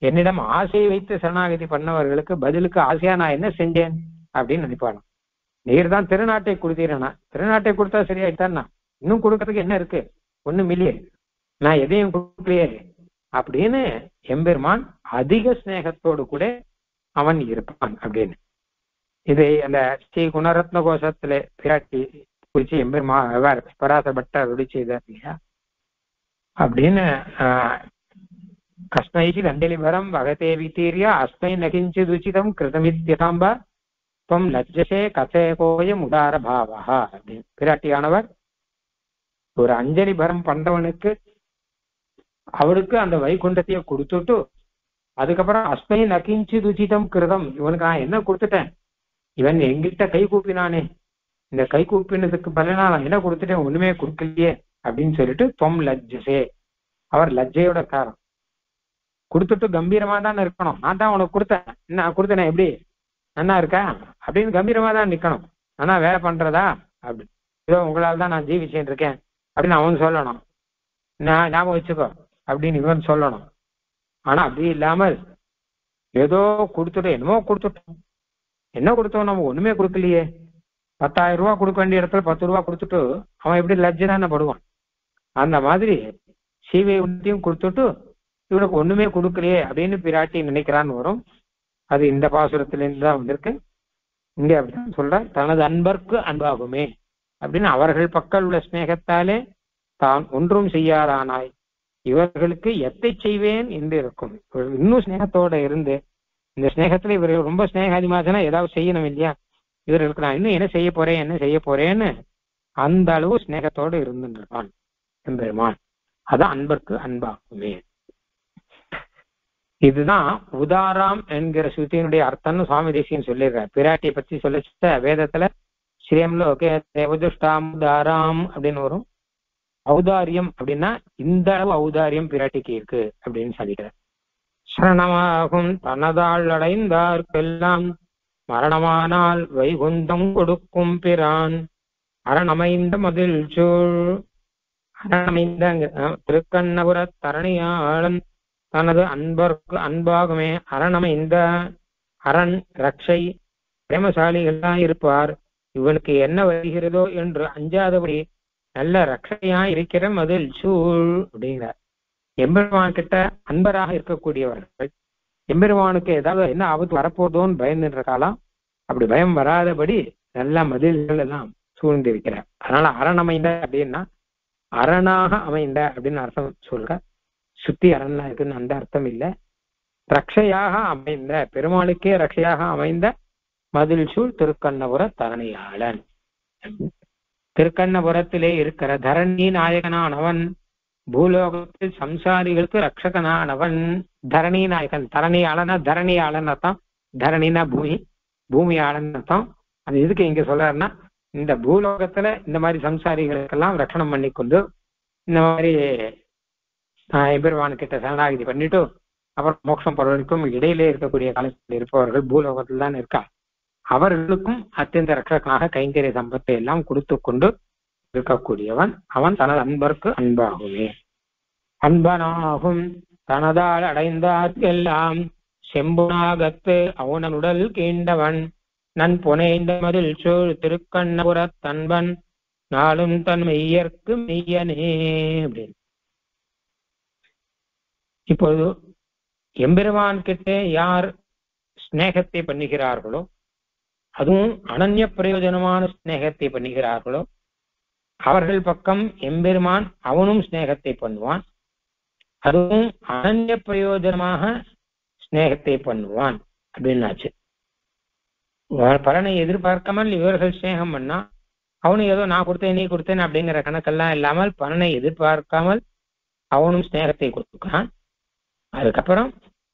என்னிடம் ஆசையை வைத்து சரணாகதி பண்ணவர்களுக்கு பதிலுக்கு ஆசையா நான் என்ன செஞ்சேன் அப்படின்னு நினைப்பானு. நீர் தான் திருநாட்டை கொடுத்தீரனா, திருநாட்டை கொடுத்தா சரியாயிட்டான்னா இன்னும் கொடுக்கறதுக்கு என்ன இருக்கு, ஒண்ணும் இல்லையே, நான் எதையும் கொடுக்கலையே அப்படின்னு எம்பெருமான் அதிக ஸ்நேகத்தோடு கூட அவன் இருப்பான் அப்படின்னு. இது அந்த ஸ்ரீ குணரத்ன கோஷத்துல பிராட்டி குறிச்சு எம்பெருமா பராசப்பட்ட அருளி செய்தார் இல்லையா அப்படின்னு. கஷ்மைகி தண்டலிபரம் வகதே வித்தீரிய அஸ்மை நகிஞ்சித் உச்சிதம் கிருதமித்யதாம்பா துவம் லஜ்ஜசே கசே கோயம் உதார பாவா அப்படின்னு பிராட்டியானவர் ஒரு அஞ்சலி பரம் பண்றவனுக்கு அவருக்கு அந்த வைகுண்டத்தையே கொடுத்துட்டு அதுக்கப்புறம் அஸ்மை நகிஞ்சித் உச்சிதம் கிருதம், இவனுக்கு நான் என்ன கொடுத்துட்டேன், இவன் எங்கிட்ட கை கூப்பினானே, இந்த கை கூப்பினதுக்கு பலனா நான் என்ன கொடுத்துட்டேன், ஒண்ணுமே கொடுக்கலையே அப்படின்னு சொல்லிட்டு துவம் லஜ்ஜசே, அவர் லஜ்ஜையோட காரம் கொடுத்துட்டு கம்பீரமா தான் இருக்கணும். நான் தான் உனக்கு கொடுத்தேன், நான் கொடுத்தேன் எப்படி நல்லா இருக்கா அப்படின்னு கம்பீரமா தான் நிக்கணும். ஆனா வேலை பண்றதா அப்படி ஏதோ உங்களால் தான் நான் ஜீவிச்சுட்டு இருக்கேன் அப்படின்னு அவன் சொல்லணும், நான் ஞாபகம் வச்சுக்கோ அப்படின்னு இவன் சொல்லணும். ஆனா அப்படி இல்லாமல் ஏதோ கொடுத்துட்டு என்னமோ கொடுத்துட்டோம், என்ன கொடுத்தோம் நம்ம ஒண்ணுமே கொடுக்கலையே, 10,000 ரூபாய் கொடுக்க வேண்டிய இடத்துல 10 ரூபா கொடுத்துட்டு அவன் எப்படி லஜ்ஜை தானே படுவான். அந்த மாதிரி சீவை உண்மையும் கொடுத்துட்டு இவனுக்கு ஒண்ணுமே கொடுக்கலையே அப்படின்னு பிராட்டி நினைக்கிறான்னு வரும். அது இந்த பாசுரத்திலிருந்து தான் வந்திருக்கு. இங்க அப்படிதான் சொல்ற, தனது அன்பர்க்கு அன்பாகுமே அப்படின்னு அவர்கள் பக்கம் உள்ள ஸ்நேகத்தாலே தான் ஒன்றும் செய்யாதானாய் இவர்களுக்கு எத்தை செய்வேன் என்று இருக்கும். இன்னும் ஸ்நேகத்தோட இருந்து இந்த ஸ்நேகத்துல இவர்கள் ரொம்ப ஸ்நேக அதிகமாச்சுன்னா ஏதாவது செய்யணும் இல்லையா, இவர்களுக்கு நான் இன்னும் என்ன செய்ய போறேன் என்ன செய்ய போறேன்னு அந்த அளவு ஸ்நேகத்தோடு இருந்துருப்பான் எம்பெருமான். அதான் அன்பர்க்கு அன்பாகுமே. இதுதான் உதாராம் என்கிற ஸ்ருதியினுடைய அர்த்தம்னு சுவாமி தேசிகன் சொல்லிடுறார். பிராட்டியை பத்தி சொல்லிச்சுட்ட வேதத்துல ஸ்ரீயம்ல ஓகே தேவதுஷ்டாம் உதாராம் அப்படின்னு வரும். ஔதாரியம் அப்படின்னா இந்த அளவு ஔதாரியம் பிராட்டிக்கு இருக்கு அப்படின்னு சொல்லிக்கிறார். சரணமாகும் தனதாள் அடைந்தார்க்கெல்லாம் மரணமானால் வைகுந்தம் கொடுக்கும் பிரான் அரணமைந்த மதில் சூழ். அரணமைந்த திருக்கண்ணபுர தரணியாளன் தனது அன்பர்க்கு அன்பாகுமே. அரணமைந்த அரண் ரக்ஷை பிரேமசாலிகளாய் இருப்பார், இவனுக்கு என்ன வருகிறதோ என்று அஞ்சாதபடி நல்ல ரக்ஷையாய் இருக்கிற மதில் சூழ் அப்படிங்கிறார். எம்பெருமான் கிட்ட அன்பராக இருக்கக்கூடியவர்கள் எம்பெருமானுக்கு ஏதாவது என்ன ஆபத்து வரப்போதோன்னு பயந்துன்ற காலம் அப்படி பயம் வராதபடி நல்ல மதில்கள் எல்லாம் சூழ்ந்திருக்கிறார். அதனால அரணமைந்த அப்படின்னா அரணாக அமைந்த அப்படின்னு அர்த்தம் சொல்ற, சுத்தி அரணா இருக்குன்னு அந்த அர்த்தம் இல்லை. ரக்ஷையாக அமைந்த பெருமாளுக்கே ரக்ஷையாக அமைந்த மதில் சூழ் திருக்கண்ணபுர தரணியாளன். திருக்கண்ணபுரத்திலே இருக்கிற தரணி நாயகனானவன், பூலோகத்தில் சம்சாரிகளுக்கு ரட்சகனானவன். தரணி நாயகன், தரணியாளனா தரணியாளன் அர்த்தம், தரணினா பூமி, பூமியாளன் அர்த்தம். அது எதுக்கு இங்க சொல்றாருன்னா இந்த பூலோகத்துல இந்த மாதிரி சம்சாரிகளுக்கெல்லாம் ரட்சணம் பண்ணி கொண்டு இந்த மாதிரி எம்பெருமான் கிட்ட சரணாகதி பண்ணிட்டு அப்புறம் மோட்சம் பருவருக்கும் இடையிலே இருக்கக்கூடிய காலத்தில் இருப்பவர்கள் பூலோகத்தில் தான் இருக்கா, அவர்களுக்கும் அத்தியந்த ரட்சகனாக கைங்கரிய சம்பத்தை எல்லாம் கொடுத்து கொண்டு இருக்கக்கூடியவன் அவன் தனது அன்பர்க்கு அன்பாகுமே. அன்பனாகும் தனதால் அடைந்தார்க்கெல்லாம் செம்புனாகத்து அவனுடல் கீண்டவன் நன் புனைந்த மதில் சூழ் திருக்கண்ணபுர தன்பன் நாளும் தன் மெய்யற்கு மெய்யனே அப்படின்னு. இப்போது எம்பெருமான் கிட்டே யார் ஸ்நேகத்தை பண்ணுகிறார்களோ, அதுவும் அனன்ய பிரயோஜனமான ஸ்நேகத்தை பண்ணுகிறார்களோ அவர்கள் பக்கம் எம்பெருமான் அவனும் ஸ்நேகத்தை பண்ணுவான், அதுவும் அனன்ய பிரயோஜனமாக ஸ்நேகத்தை பண்ணுவான் அப்படின்னாச்சு. பலனை எதிர்பார்க்காமல் இவர்கள் ஸ்நேகம் பண்ணா அவனும் ஏதோ நான் கொடுத்தேன் நீ கொடுத்தேன் அப்படிங்கிற கணக்கெல்லாம் இல்லாமல் பலனை எதிர்பார்க்காமல் அவனும் ஸ்நேகத்தை கொடுக்கிறான். அதுக்கப்புறம்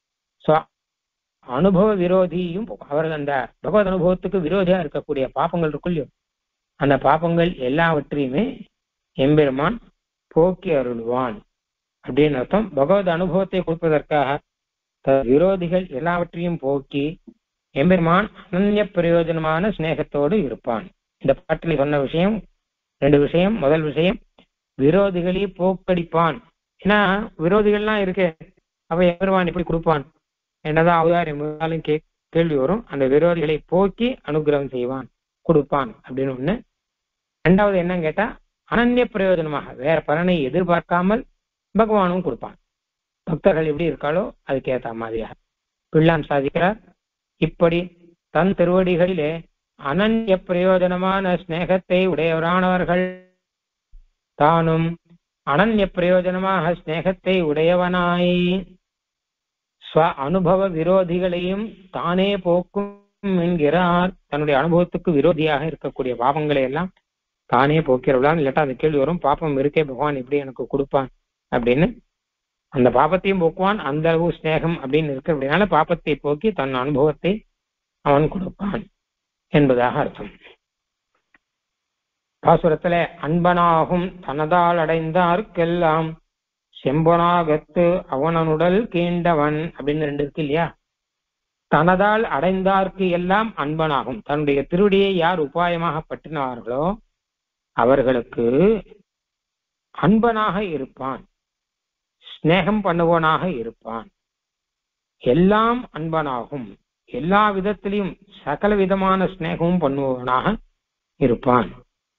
அனுபவ விரோதியும் அவர்கள் அந்த பகவத் அனுபவத்துக்கு விரோதியா இருக்கக்கூடிய பாப்பங்கள் இருக்குல்லையோ அந்த பாப்பங்கள் எல்லாவற்றையுமே எம்பெருமான் போக்கி அருள்வான் அப்படின்னு அர்த்தம். பகவத் அனுபவத்தை கொடுப்பதற்காக விரோதிகள் எல்லாவற்றையும் போக்கி எம்பெருமான் அனன்ய பிரயோஜனமான ஸ்நேகத்தோடு இருப்பான். இந்த பாட்டில் சொன்ன விஷயம் 2 விஷயம். முதல் விஷயம் விரோதிகளே போக்கடிப்பான். ஏன்னா விரோதிகள்லாம் இருக்கு, அவ எம்பெருமான் இப்படி கொடுப்பான் என்னதான் அவதாரம் இருந்தாலும் கேள்வி வரும். அந்த விரோதிகளை போக்கி அனுகிரகம் செய்வான், கொடுப்பான் அப்படின்னு ஒண்ணு. ரெண்டாவது என்னன்னு கேட்டா, அனன்ய பிரயோஜனமாக வேற பலனை எதிர்பார்க்காமல் பகவானும் கொடுப்பான். பக்தர்கள் எப்படி இருக்காளோ அதுக்கு ஏற்ற மாதிரியாக பிள்ளான் சாதிக்கிறார். இப்படி தன் திருவடிகளிலே அனன்ய பிரயோஜனமான ஸ்நேகத்தை உடையவரானவர்கள் தானும் அனன்ய பிரயோஜனமாக ஸ்நேகத்தை உடையவனாய் ஸ்வ அனுபவ விரோதிகளையும் தானே போக்கும் என்கிறார். தன்னுடைய அனுபவத்துக்கு விரோதியாக இருக்கக்கூடிய பாவங்களை எல்லாம் தானே போக்கிறவளான். இல்லாட்டா அந்த கேள்வி வரும், பாப்பம் இருக்கே பகவான் எப்படி எனக்கு கொடுப்பான் அப்படின்னு. அந்த பாபத்தையும் போக்குவான், அந்த அளவு ஸ்நேகம் அப்படின்னு இருக்கு. அப்படின்னால பாபத்தை போக்கி தன் அனுபவத்தை அவன் கொடுப்பான் என்பதாக அர்த்தம். பாசுரத்துல அன்பனாகும் தனதால் அடைந்தார்க்கெல்லாம் செம்பனாகத்து அவனனுடல் கீண்டவன் அப்படின்னு 2 இருக்கு இல்லையா. தனதால் அடைந்தார்க்கு எல்லாம் அன்பனாகும், தன்னுடைய திருடியை யார் உபாயமாக பற்றினார்களோ அவர்களுக்கு அன்பனாக இருப்பான், ஸ்நேகம் பண்ணுவனாக இருப்பான். எல்லாம் அன்பனாகும், எல்லா விதத்திலையும் சகல விதமான ஸ்நேகமும் பண்ணுவவனாக இருப்பான்.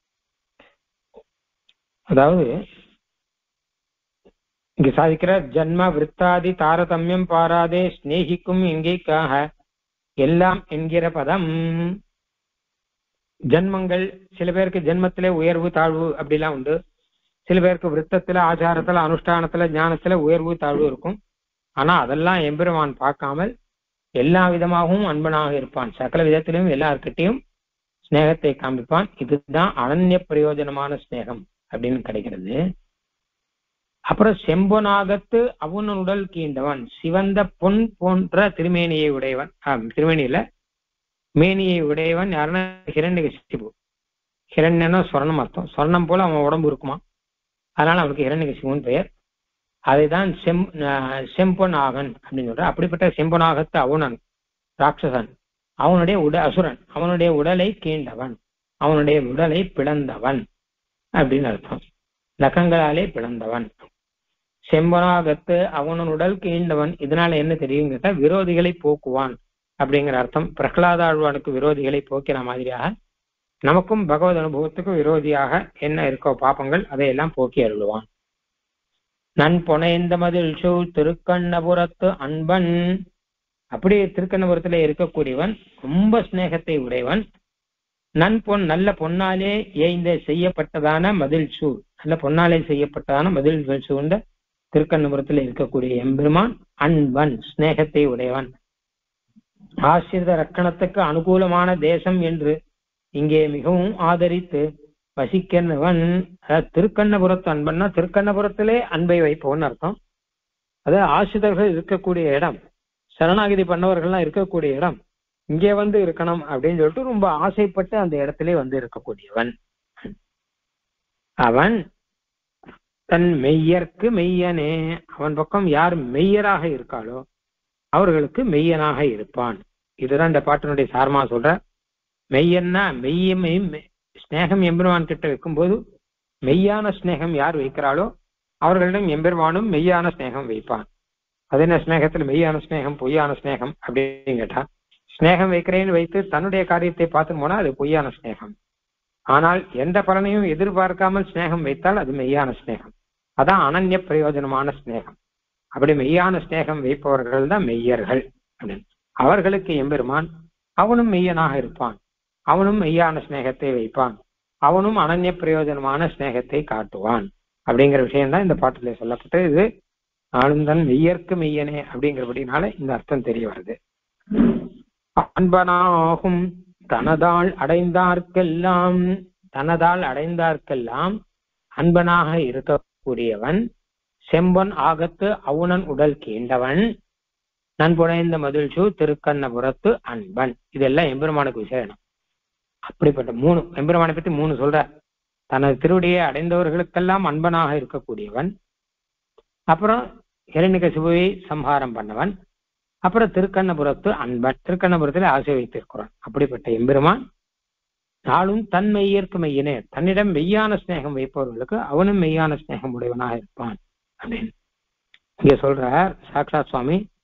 அதாவது இங்கு சாதிக்கிற ஜன்ம விருத்தாதி தாரதமியம் பாராதே ஸ்நேகிக்கும் எங்கேக்காக எல்லாம் என்கிற பதம். ஜன்மங்கள் சில பேருக்கு ஜென்மத்திலே உயர்வு தாழ்வு அப்படிலாம் உண்டு. சில பேருக்கு விருத்தத்துல ஆச்சாரத்துல அனுஷ்டானத்துல ஞானத்துல உயர்வு தாழ்வு இருக்கும். ஆனா அதெல்லாம் எம்பெருமான் பார்க்காமல் எல்லா விதமாகவும் அன்பனாக இருப்பான், சகல விதத்திலும் எல்லார்கிட்டையும் ஸ்நேகத்தை காண்பிப்பான். இதுதான் அனன்ய பிரயோஜனமான ஸ்நேகம் அப்படின்னு கிடைக்கிறது. அப்புறம் செம்பொனாகத்து அவனுடல் கீண்டவன், சிவந்த பொன் போன்ற திருமேனியை உடையவன். திருமேனியில மேனியை உடையவன் யாருன்னா ஹிரண்யகசிபு. ஹிரண்யன்னா சொர்ணம் அர்த்தம். சொர்ணம் போல அவன் உடம்பு இருக்குமா, அதனால அவனுக்கு ஹிரண்யகசிபுன்னு பெயர். அதைதான் செம்பொனாகன் அப்படின்னு சொல்ற. அப்படிப்பட்ட செம்பொனாகத்து அவனன் ராட்சசன், அவனுடைய அசுரன், அவனுடைய உடலை கீண்டவன், அவனுடைய உடலை பிளந்தவன் அப்படின்னு அர்த்தம். லக்கங்களாலே பிளந்தவன். செம்பனாகத்து அவனன் உடல் கீண்டவன். இதனால என்ன தெரியும் கேட்டா, விரோதிகளை போக்குவான் அப்படிங்கிற அர்த்தம். பிரகலாதாழ்வானுக்கு விரோதிகளை போக்கின மாதிரியாக நமக்கும் பகவத் அனுபவத்துக்கு விரோதியாக என்ன இருக்கோ பாப்பங்கள் அதையெல்லாம் போக்கி அருள்வான். நன் பொனைந்த மதில் சூழ் திருக்கண்ணபுரத்து அன்பன், அப்படியே திருக்கண்ணபுரத்திலே இருக்கக்கூடியவன், ரொம்ப ஸ்நேகத்தை உடையவன். நன் பொன், நல்ல பொன்னாலே செய்யப்பட்டதான மதில் சூழ், நல்ல பொன்னாலே செய்யப்பட்டதான மதில் சூழ்ந்த திருக்கண்ணபுரத்தில் இருக்கக்கூடிய எம்பெருமான் அன்பன், ஸ்நேகத்தை உடையவன். ஆசிரித ரக்கணத்துக்கு அனுகூலமான தேசம் என்று இங்கே மிகவும் ஆதரித்து வசிக்கிறவன். திருக்கண்ணபுரத்து அன்பன்னா திருக்கண்ணபுரத்திலே அன்பை வைப்பவன் அர்த்தம். அது ஆசிரியர்கள் இருக்கக்கூடிய இடம், சரணாகிதி பண்ணவர்கள்லாம் இருக்கக்கூடிய இடம், இங்கே வந்து இருக்கணும் அப்படின்னு சொல்லிட்டு ரொம்ப ஆசைப்பட்டு அந்த இடத்திலே வந்து இருக்கக்கூடியவன். அவன் தன் மெய்யர்க்கு மெய்யனே, அவன் பக்கம் யார் மெய்யராக இருக்காளோ அவர்களுக்கு மெய்யனாக இருப்பான். இதுதான் இந்த பாட்டினுடைய சாரமா சொல்ற. மெய்யன்னா ஸ்நேகம் எம்பெருமான் கிட்ட வைக்கும்போது மெய்யான ஸ்நேகம் யார் வைக்கிறாளோ அவர்களிடம் எம்பெருமானும் மெய்யான ஸ்நேகம் வைப்பான். அது என்ன ஸ்நேகத்துல மெய்யான ஸ்நேகம் பொய்யான ஸ்நேகம் அப்படின்னு கேட்டா, ஸ்நேகம் வைக்கிறேன்னு வைத்து தன்னுடைய காரியத்தை பார்த்துன்னு போனா அது பொய்யான ஸ்நேகம். ஆனால் எந்த பலனையும் எதிர்பார்க்காமல் ஸ்நேகம் வைத்தால் அது மெய்யான ஸ்நேகம். அதான் அனன்ய பிரயோஜனமான ஸ்நேகம். அப்படி மெய்யான ஸ்நேகம் வைப்பவர்கள் தான் மெய்யர்கள் அப்படின்னு. அவர்களுக்கு எம்பெருமான் அவனும் மெய்யனாக இருப்பான், அவனும் மெய்யான ஸ்நேகத்தை வைப்பான், அவனும் அனன்ய பிரயோஜனமான ஸ்நேகத்தை காட்டுவான் அப்படிங்கிற விஷயம்தான் இந்த பாட்டிலே சொல்லப்பட்டு. இது நானும் தன் மெய்யர்க்கு மெய்யனே அப்படிங்கிறபடினால இந்த அர்த்தம் தெரிய வருது. அன்பனாகும் தனதால் அடைந்தார்க்கெல்லாம், தனதால் அடைந்தார்க்கெல்லாம் அன்பனாக இருக்கக்கூடியவன், செம்பன் ஆகத்து அவுணன் உடல் கீண்டவன், நன்புடைந்த மதில்சூ திருக்கண்ணபுரத்து அன்பன். இதெல்லாம் எம்பெருமானுக்கு விசேஷம். அப்படிப்பட்ட 3 எம்பெருமானை பத்தி 3 சொல்ற. தனது திருவடியை அடைந்தவர்களுக்கெல்லாம் அன்பனாக இருக்கக்கூடியவன், அப்புறம் ஹிரண்யகசிபுவை சம்ஹாரம் பண்ணவன், அப்புறம் திருக்கண்ணபுரத்து அன்பன், திருக்கண்ணபுரத்துல ஆசை வைத்திருக்கிறான். அப்படிப்பட்ட எம்பெருமான் நாளும் தன் மெய்யற்கு மெய்யனே, தன்னிடம் மெய்யான ஸ்நேகம் வைப்பவர்களுக்கு அவனும் மெய்யான ஸ்நேகம் உடையவனாக இருப்பான் அப்படின்னு இங்க சொல்றார் சாக்ஷாத் சுவாமி.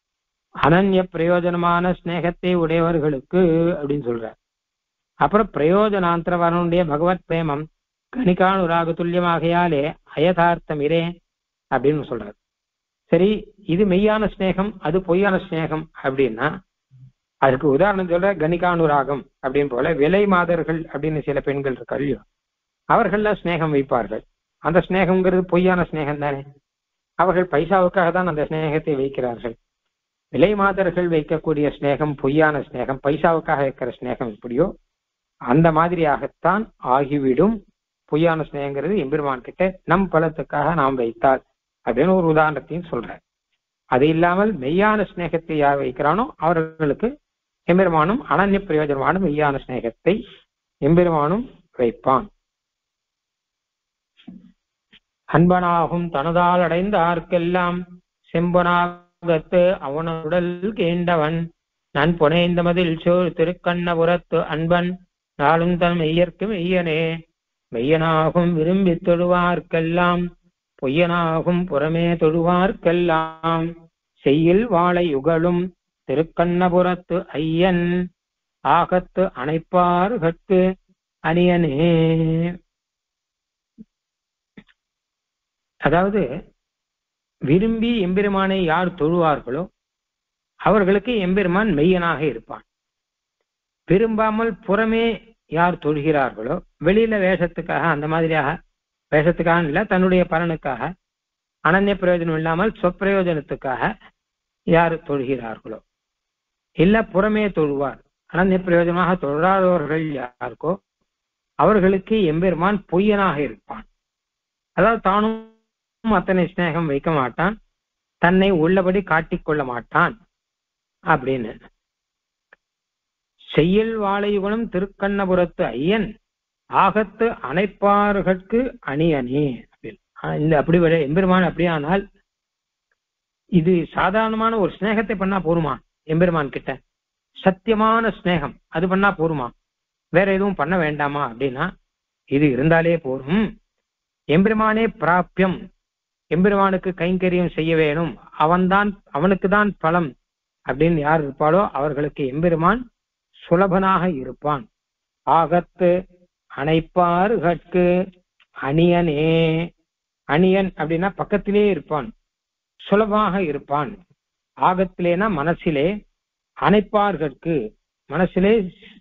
அனன்ய பிரயோஜனமான ஸ்நேகத்தை உடையவர்களுக்கு அப்படின்னு சொல்ற. அப்புறம் பிரயோஜனாந்தரவனுடைய பகவத் பிரேமம் கணிகானுராக துல்லியமாகையாலே அயதார்த்தம் இரே அப்படின்னு சொல்றாரு. சரி, இது மெய்யான ஸ்நேகம், அது பொய்யான ஸ்நேகம் அப்படின்னா அதுக்கு உதாரணம் சொல்ற கணிகானுராகம் அப்படின்னு போல விலை மாதர்கள் அப்படின்னு சில பெண்கள் இருக்காரு, அவர்கள்லாம் ஸ்நேகம் வைப்பார்கள். அந்த ஸ்நேகம்ங்கிறது பொய்யான ஸ்நேகம் தானே. அவர்கள் பைசாவுக்காக தான் அந்த ஸ்நேகத்தை வைக்கிறார்கள். விலை மாதர்கள் வைக்கக்கூடிய ஸ்நேகம் பொய்யான ஸ்நேகம், பைசாவுக்காக வைக்கிற ஸ்நேகம் எப்படியோ அந்த மாதிரியாகத்தான் ஆகிவிடும். பொய்யான ஸ்நேகங்கிறது எம்பெருமான் கிட்ட நம் பலத்துக்காக நாம் வைத்தால் அப்படின்னு ஒரு உதாரணத்தையும் சொல்றேன். அது இல்லாமல் மெய்யான ஸ்நேகத்தை யார் வைக்கிறானோ அவர்களுக்கு எம்பெருமானும் அனன்ய பிரயோஜனமான மெய்யான ஸ்நேகத்தை எம்பெருமானும் வைப்பான். அன்பனாகும் தனதால் அடைந்த ஆர்க்கெல்லாம் செம்பனாகத்து அவனுடல் கேண்டவன் நான் பொனைந்த மதில் சோழ் திருக்கண்ணபுரத்து அன்பன் நாளும் தன் மெய்யற்கு மெய்யனே மெய்யனாகும் விரும்பி தொழுவார்க்கெல்லாம் பொய்யனாகும் புறமே தொழுவார்க்கெல்லாம் செய்யில் வாழை யுகழும் திருக்கண்ணபுரத்து ஐயன் ஆகத்து அணைப்பார்கட்கு அணியனே. அதாவது விரும்பி எம்பெருமானை யார் தொழுவார்களோ அவர்களுக்கு எம்பெருமான் மெய்யனாக இருப்பான். விரும்பாமல் புறமே யார் தொழுகிறார்களோ, வெளியில வேஷத்துக்காக அந்த மாதிரியாக வேஷத்துக்காக இல்ல, தன்னுடைய பலனுக்காக அனன்ய பிரயோஜனம் இல்லாமல் சொப்பிரயோஜனத்துக்காக யார் தொழுகிறார்களோ, இல்ல புறமே தொழுவார் அனன்ய பிரயோஜனமாக தொழாதவர்கள் யாருக்கோ அவர்களுக்கு எம்பெருமான் பொய்யனாக இருப்பான். அதாவது தானும் அத்தனை ஸ்நேகம் வைக்க மாட்டான், தன்னை உள்ளபடி காட்டிக்கொள்ள மாட்டான் அப்படின்னு. செய்யல் வாழையுகனும் திருக்கண்ணபுரத்து ஐயன் ஆகத்து அணைப்பார்கட்கு அணி அணி அப்படின்னு. இந்த அப்படி எம்பெருமான் அப்படியானால் இது சாதாரணமான ஒரு ஸ்நேகத்தை பண்ணா போருமா? எம்பெருமான் கிட்ட சத்தியமான ஸ்நேகம் அது பண்ணா போருமா? வேற எதுவும் பண்ண வேண்டாமா அப்படின்னா இது இருந்தாலே போரும். எம்பெருமானே பிராபியம், எம்பெருமானுக்கு கைங்கரியம் செய்ய வேணும், அவனுக்கு தான் பலம் அப்படின்னு யார் இருப்பாளோ அவர்களுக்கு எம்பெருமான் சுலபனாக இருப்பான். ஆகத்து அணைப்பார்கட்கு அணியனே. அணியன் அப்படின்னா பக்கத்திலே இருப்பான், சுலபமாக இருப்பான். ஆகத்திலேனா மனசிலே, அணைப்பார்கட்கு மனசிலே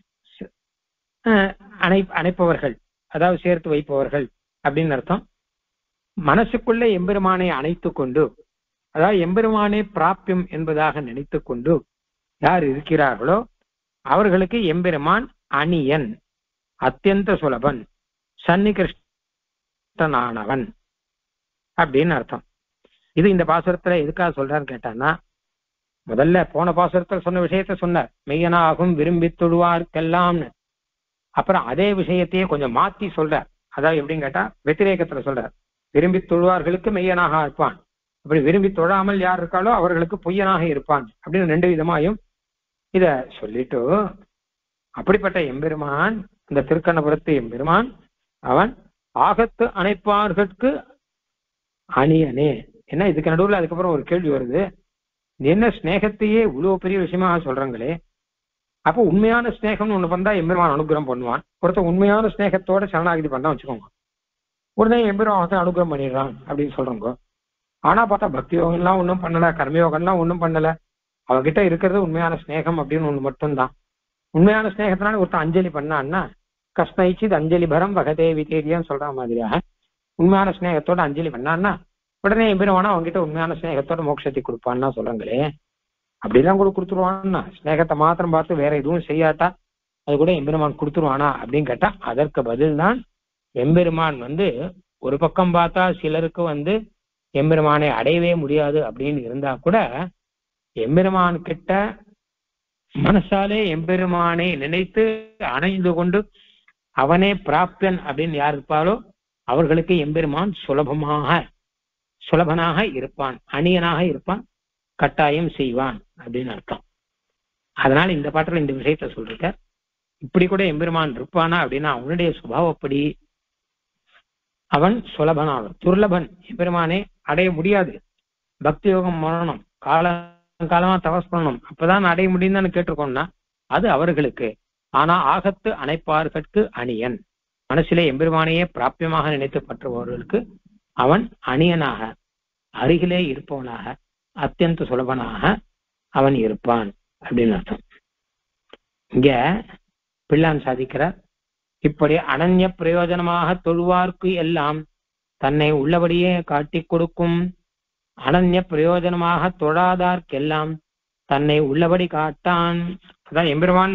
அணைப்பவர்கள், அதாவது சேர்த்து வைப்பவர்கள் அப்படின்னு அர்த்தம். மனசுக்குள்ள எம்பெருமானை அணைத்து கொண்டு, அதாவது எம்பெருமானே பிராபியம் என்பதாக நினைத்து கொண்டு யார் இருக்கிறார்களோ அவர்களுக்கு எம்பெருமான் அணியன், அத்தியந்த சுலபன், சன்னிகிருஷ்டனானவன் அப்படின்னு அர்த்தம். இது இந்த பாசுரத்துல எதுக்காக சொல்றான்னு கேட்டான்னா, முதல்ல போன பாசுரத்தில் சொன்ன விஷயத்த சொன்னார், மெய்யனாகும் விரும்பி தொழுவார்க்கெல்லாம்னு. அப்புறம் அதே விஷயத்தையே கொஞ்சம் மாத்தி சொல்றார். அதாவது எப்படின்னு கேட்டா வெத்திரேகத்துல சொல்றார், விரும்பி தொழுவார்களுக்கு மெய்யனாக இருப்பான், அப்படி விரும்பி தொழாமல் யார் இருக்காளோ அவர்களுக்கு பொய்யனாக இருப்பான் அப்படின்னு ரெண்டு விதமாயும் இத சொல்லிட்டு, அப்படிப்பட்ட எம்பெருமான் இந்த திருக்கண்ணபுரத்து எம்பெருமான் அவன் ஆகத்து அணைப்பார்கட்கு அணியனே. என்ன இதுக்கு நடுவில் அதுக்கப்புறம் ஒரு கேள்வி வருது, என்ன ஸ்நேகத்தையே இவ்வளவு பெரிய விஷயமாக சொல்றாங்களே, அப்போ உண்மையான ஸ்நேகம்னு ஒண்ணு பண்ணா எம்பெருமான் அனுகிரகம் பண்ணுவான். ஒருத்தர் உண்மையான ஸ்நேகத்தோட சரணாகதி பண்ணா வச்சுக்கோங்க, உடனே எம்பெருமான் அனுகிரகம் பண்ணிடுறான் அப்படின்னு சொல்றோங்க. ஆனா பார்த்தா பக்தி யோகம்லாம் ஒன்றும் பண்ணல, கர்மயோகம்லாம் ஒன்றும் பண்ணல, அவகிட்ட இருக்கிறது உண்மையான ஸ்நேகம் அப்படின்னு ஒண்ணு மட்டும்தான். உண்மையான ஸ்நேகத்தினால ஒருத்தர் அஞ்சலி பண்ணான்னா கஷ்ணிச்சித் அஞ்சலி பரம் வகதே விதேரியான்னு சொல்ற மாதிரியாக உண்மையான ஸ்நேகத்தோட அஞ்சலி பண்ணான்னா உடனே எம்பெருமானா அவங்ககிட்ட உண்மையான ஸ்நேகத்தோட மோட்சத்தை கொடுப்பான்னா சொல்றாங்களே, அப்படிலாம் கூட கொடுத்துருவான்னா? ஸ்நேகத்தை மாத்திரம் பார்த்து வேற எதுவும் செய்யாட்டா அது கூட எம்பெருமான் கொடுத்துருவானா அப்படின்னு கேட்டா அதற்கு பதில் தான் எம்பெருமான் ஒரு பக்கம் பார்த்தா சிலருக்கு எம்பெருமானை அடையவே முடியாது அப்படின்னு இருந்தா கூட எம்பெருமான் கிட்ட மனசாலே எம்பெருமானை நினைத்து அணைந்து கொண்டு அவனே பிராப்தன் அப்படின்னு யார் இருப்பாரோ அவர்களுக்கு எம்பெருமான் சுலபனாக இருப்பான், அணியனாக இருப்பான், கட்டாயம் செய்வான் அப்படின்னு அர்த்தம். அதனால இந்த பாட்டில் இந்த விஷயத்த சொல்லிருக்க. இப்படி கூட எம்பெருமான் இருப்பானா அப்படின்னா அவனுடைய சுபாவப்படி அவன் சுலபனானவன், துர்லபன், எம்பெருமானை அடைய முடியாது. பக்தி யோகம் மரணம் காலம் காலமா தபஸ் பண்ணணும், அப்பதான் அடைய முடியும் தானே கேட்டிருக்கோம்னா அது அவர்களுக்கு. ஆனா ஆகத்து அணைப்பார்கட்கு அணியன், மனசிலே எம்பெருமானையே பிராபியமாக நினைத்து பற்றுபவர்களுக்கு அவன் அணியனாக, அருகிலே இருப்பவனாக, அத்தியந்த சுலபனாக அவன் இருப்பான் அப்படின்னு அர்த்தம். இங்க பிள்ளான் சாதிக்கிறார், இப்படி அனன்ய பிரயோஜனமாக தொழுவார்க்கு எல்லாம் தன்னை உள்ளபடியே காட்டி கொடுக்கும், அனன்ய பிரயோஜனமாக தொழாதார்க்கெல்லாம் தன்னை உள்ளபடி காட்டான். அதான் எம்பெருமான்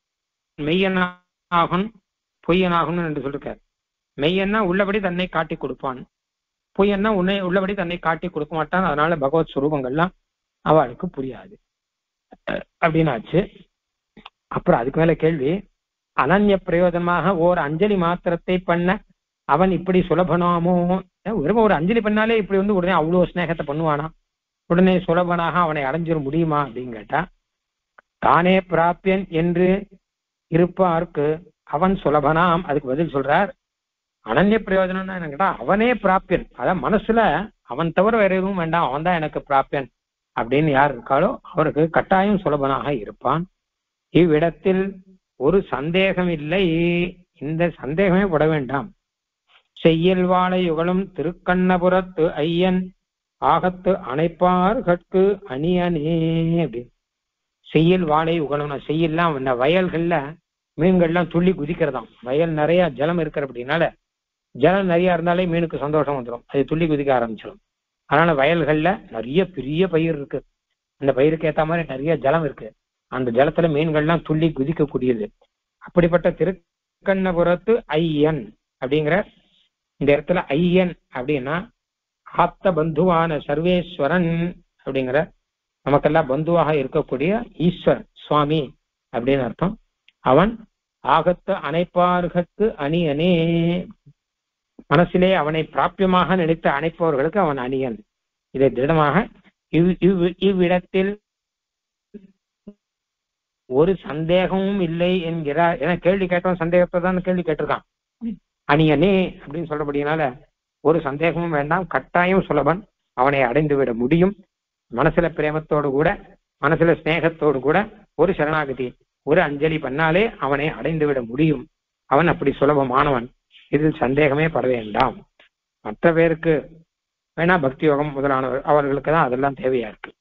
மெய்யனாகும் பொய்யனாகும் என்று சொல்லிருக்கார். மெய்யன்னா உள்ளபடி தன்னை காட்டி கொடுப்பான், பொய்யன்னா உன்னை உள்ளபடி தன்னை காட்டி கொடுக்க மாட்டான். அதனால பகவத் சுரூபங்கள்லாம் அவளுக்கு புரியாது அப்படின்னாச்சு. அப்புறம் அதுக்கு மேல கேள்வி, அனன்ய பிரயோஜனமாக ஓர் அஞ்சலி மாத்திரத்தை பண்ண அவன் இப்படி சுலபனாமோ? வெறும் ஒரு அஞ்சலி பண்ணாலே இப்படி உடனே அவ்வளவு ஸ்நேகத்தை பண்ணுவானா? உடனே சுலபனாக அவனை அடைஞ்சிட முடியுமா அப்படின்னு கேட்டா, தானே பிராபியன் என்று இருப்பார்க்கு அவன் சுலபனாம். அதுக்கு பதில் சொல்றார், அனன்ய பிரயோஜனம்னா என்ன கேட்டா அவனே பிராபியன், அதான் மனசுல அவன் தவிர வேற எதுவும் வேண்டாம், அவன் தான் எனக்கு பிராபியன் அப்படின்னு யார் இருக்காளோ அவருக்கு கட்டாயம் சுலபனாக இருப்பான். இவ்விடத்தில் ஒரு சந்தேகம் இல்லை, இந்த சந்தேகமே பட வேண்டாம். செய்யல் வாழை யுகழும் திருக்கண்ணபுரத்து ஐயன் ஆகத்து அணைப்பார்கட்கு அணியனே அப்படின்னு. செய்யல் வாழை யுகழும், செய்யல்லாம் இந்த வயல்கள்ல மீன்கள்லாம் துள்ளி குதிக்கிறதாம். வயல் நிறைய ஜலம் இருக்கிற அப்படின்னால, ஜலம் நிறைய இருந்தாலே மீனுக்கு சந்தோஷம் வந்துடும், அது துள்ளி குதிக்க ஆரம்பிச்சிடும். அதனால வயல்கள்ல நிறைய பெரிய பயிர் இருக்கு, அந்த பயிருக்கு ஏற்ற மாதிரி நிறைய ஜலம் இருக்கு, அந்த ஜலத்துல மீன்கள்லாம் துள்ளி குதிக்கக்கூடியது. அப்படிப்பட்ட திருக்கண்ணபுரத்து ஐயன் அப்படிங்கிற இந்த இடத்துல ஐயன் அப்படின்னா ஆப்த பந்துவான சர்வேஸ்வரன் அப்படிங்கிற, நமக்கெல்லாம் பந்துவாக இருக்கக்கூடிய ஈஸ்வரன் சுவாமி அப்படின்னு அர்த்தம். அவன் ஆகத்து அணைப்பார்கட்கு அணியனே, மனசிலே அவனை பிராபியமாக நினைத்து அணைப்பவர்களுக்கு அவன் அணியன். இதை திருடமாக இவ்விடத்தில் ஒரு சந்தேகமும் இல்லை என்கிறார். ஏன்னா கேள்வி கேட்டவன் சந்தேகத்தை தான் கேள்வி கேட்டிருக்கான். அணியனே அப்படின்னு சொல்றபடினால ஒரு சந்தேகமும் வேண்டாம், கட்டாயம் சுலபன் அவனை அடைந்து விட முடியும். மனசுல பிரேமத்தோடு கூட, மனசுல ஸ்நேகத்தோடு கூட ஒரு சரணாகதி, ஒரு அஞ்சலி பண்ணாலே அவனை அடைந்து விட முடியும். அவன் அப்படி சுலபமானவன், இதில் சந்தேகமே பட வேண்டாம். மற்ற பேருக்கு வேணா பக்தி யோகம் முதலானவர், அவர்களுக்கு தான் அதெல்லாம் தேவையா இருக்கு.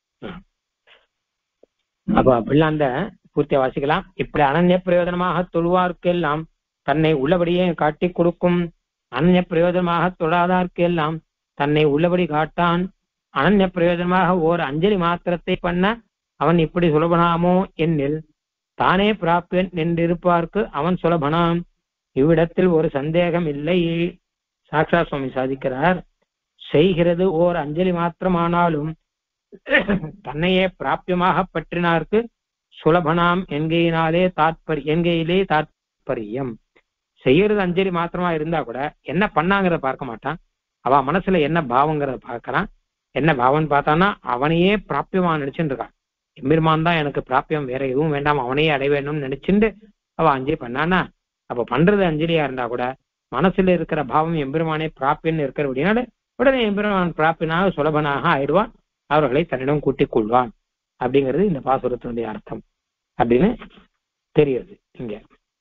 அப்ப அப்படிலாம் அந்த பூர்த்திய வாசிக்கலாம். இப்படி அனன்ய பிரயோஜனமாக தொழுவார்க்கு எல்லாம் தன்னை உள்ளபடியே காட்டி கொடுக்கும், அனன்ய பிரயோஜனமாக தொழாதார்க்கு எல்லாம் தன்னை உள்ளபடி காட்டான், அனன்ய பிரயோஜனமாக ஓர் அஞ்சலி மாத்திரத்தை பண்ண அவன் இப்படி சுலபனாமோ என்னில் தானே பிராபியன் என்றிருப்பார்க்கு அவன் சுலபனாம். இவ்விடத்தில் ஒரு சந்தேகம் இல்லை. சாக்ஷா சுவாமி சாதிக்கிறார், செய்கிறது ஓர் அஞ்சலி மாத்திரமானாலும் தன்னையே பிராபியமாக பற்றினார்க்கு சுலபனாம் என்கையிலே தாற்பயம். செய்யறது அஞ்சலி மாத்திரமா இருந்தா கூட என்ன பண்ணாங்கிறத பார்க்க மாட்டான், அவன் மனசுல என்ன பாவங்கிறத பார்க்கறான். என்ன பாவம் பார்த்தான்னா அவனையே பிராபியமா நினைச்சுட்டு இருக்கான். எம்பெருமான் தான் எனக்கு பிராபியம், வேற எதுவும் வேண்டாம், அவனையே அடைய வேணும்னு நினைச்சுட்டு அவன் அஞ்சலி பண்ணானா, அப்ப பண்றது அஞ்சலியா இருந்தா கூட மனசுல இருக்கிற பாவம் எம்பெருமானே பிராபியன்னு இருக்கிற அப்படின்னால உடனே எம்பெருமான் பிராபியனாக சுலபனாக ஆயிடுவான், அவர்களை தன்னிடம் கூட்டிக் கொள்வான் அப்படிங்கிறது இந்த பாசுரத்தினுடைய அர்த்தம் அப்படின்னு தெரியுது. இங்க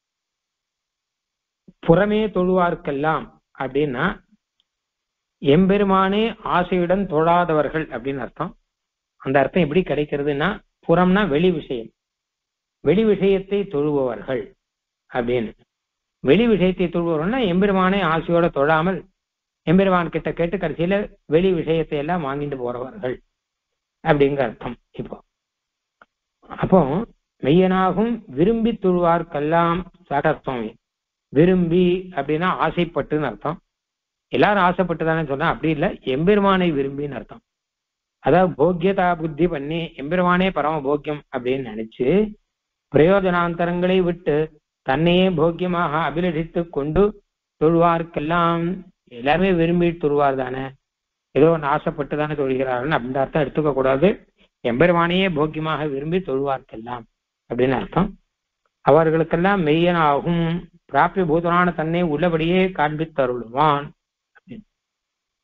புறமே தொழுவார்க்கெல்லாம் அப்படின்னா எம்பெருமானே ஆசையுடன் தொழாதவர்கள் அப்படின்னு அர்த்தம். அந்த அர்த்தம் எப்படி கிடைக்கிறதுனா, புறம்னா வெளி விஷயம், வெளி விஷயத்தை தொழுபவர்கள் அப்படின்னு. வெளி விஷயத்தை தொழுபவர்கள்னா எம்பெருமானே ஆசையோட தொழாமல் எம்பெருமான் கிட்ட கேட்டு கடைசியில வெளி விஷயத்தை எல்லாம் வாங்கிட்டு போறவர்கள் அப்படிங்கிற அர்த்தம். அப்போ மெய்யனாகும் விரும்பி தொழுவார்க்கெல்லாம் சாகஸ்வாமி, விரும்பி அப்படின்னா ஆசைப்பட்டுன்னு அர்த்தம். எல்லாரும் ஆசைப்பட்டுதானே சொன்னா, அப்படி இல்லை, எம்பெருமானை விரும்பின்னு அர்த்தம். அதாவது போக்கியதா புத்தி பண்ணி எம்பெருமானே பரம போக்கியம் அப்படின்னு நினைச்சு பிரயோஜனாந்தரங்களை விட்டு தன்னையே போக்கியமாக அபிலஷித்து கொண்டு தொழுவார்க்கெல்லாம், எல்லாருமே விரும்பி தொழுவார் தானே, ஏதோ ஒன்று ஆசைப்பட்டு தானே தொழுகிறார்கள் அப்படின்ற அர்த்தம் எடுத்துக்க கூடாது. எம்பெருமானையே போக்கியமாக விரும்பி தொழுவார்க்கெல்லாம் அப்படின்னு அர்த்தம். அவர்களுக்கெல்லாம் மெய்யனாகும் பிராபிய பூதனான தன்னை உள்ளபடியே காண்பித்தருள்வான்.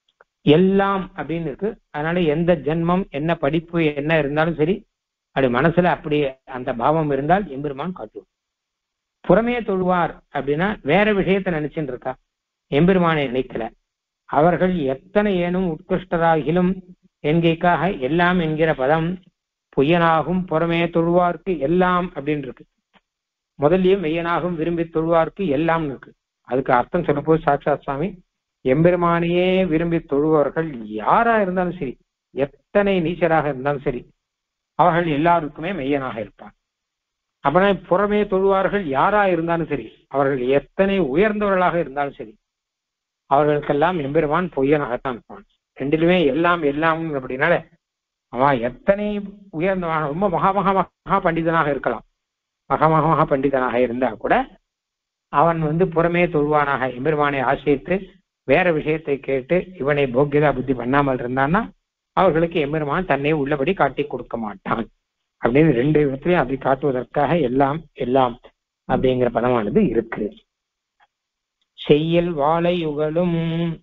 எல்லாம் அப்படின்னு இருக்கு. அதனால எந்த ஜென்மம் என்ன படிப்பு என்ன இருந்தாலும் சரி, அப்படி மனசுல அப்படி அந்த பாவம் இருந்தால் எம்பெருமான் காட்டுவார். புறமே தொழுவார் அப்படின்னா வேற விஷயத்தை நினைச்சுட்டு இருக்கா, எம்பெருமானை நினைக்கல. அவர்கள் எத்தனை ஏனும் உட்கிருஷ்டராகிலும் என்கைக்காக எல்லாம் என்கிற பதம் பொய்யனாகும் புறமே தொழுவார்க்கு எல்லாம் அப்படின்னு இருக்கு. முதல்லயே மெய்யனாகும் விரும்பி தொழுவார்க்கு எல்லாம் இருக்கு. அதுக்கு அர்த்தம் சொல்லப்போது சாட்சாத் சுவாமி, எம்பெருமானையே விரும்பி தொழுவார்கள் யாரா இருந்தாலும் சரி, எத்தனை நீச்சராக இருந்தாலும் சரி, அவர்கள் எல்லாருக்குமே மெய்யனாக இருப்பார். அப்படின்னா புறமே தொழுவார்கள் யாரா இருந்தாலும் சரி, அவர்கள் எத்தனை உயர்ந்தவர்களாக இருந்தாலும் சரி, அவர்களுக்கெல்லாம் எம்பெருமான் பொய்யனாகத்தான் இருப்பான். ரெண்டிலுமே எல்லாம் எல்லாம் அப்படின்னால அவன் எத்தனை உயர்ந்தவன், ரொம்ப மகா பண்டிதனாக இருக்கலாம், மகா பண்டிதனாக இருந்தா கூட அவன் புறமே தொழுவானாக எம்பெருமானை ஆசிரித்து வேற விஷயத்தை கேட்டு இவனை போக்கியதா புத்தி பண்ணாமல் இருந்தான்னா அவர்களுக்கு எம்பெருமான் தன்னை உள்ளபடி காட்டி கொடுக்க மாட்டான் அப்படின்னு ரெண்டு விதத்திலையும் அப்படி காட்டுவதற்காக எல்லாம் எல்லாம் அப்படிங்கிற பதமானது இருக்கு. செய்யல் வாழை யுகலும்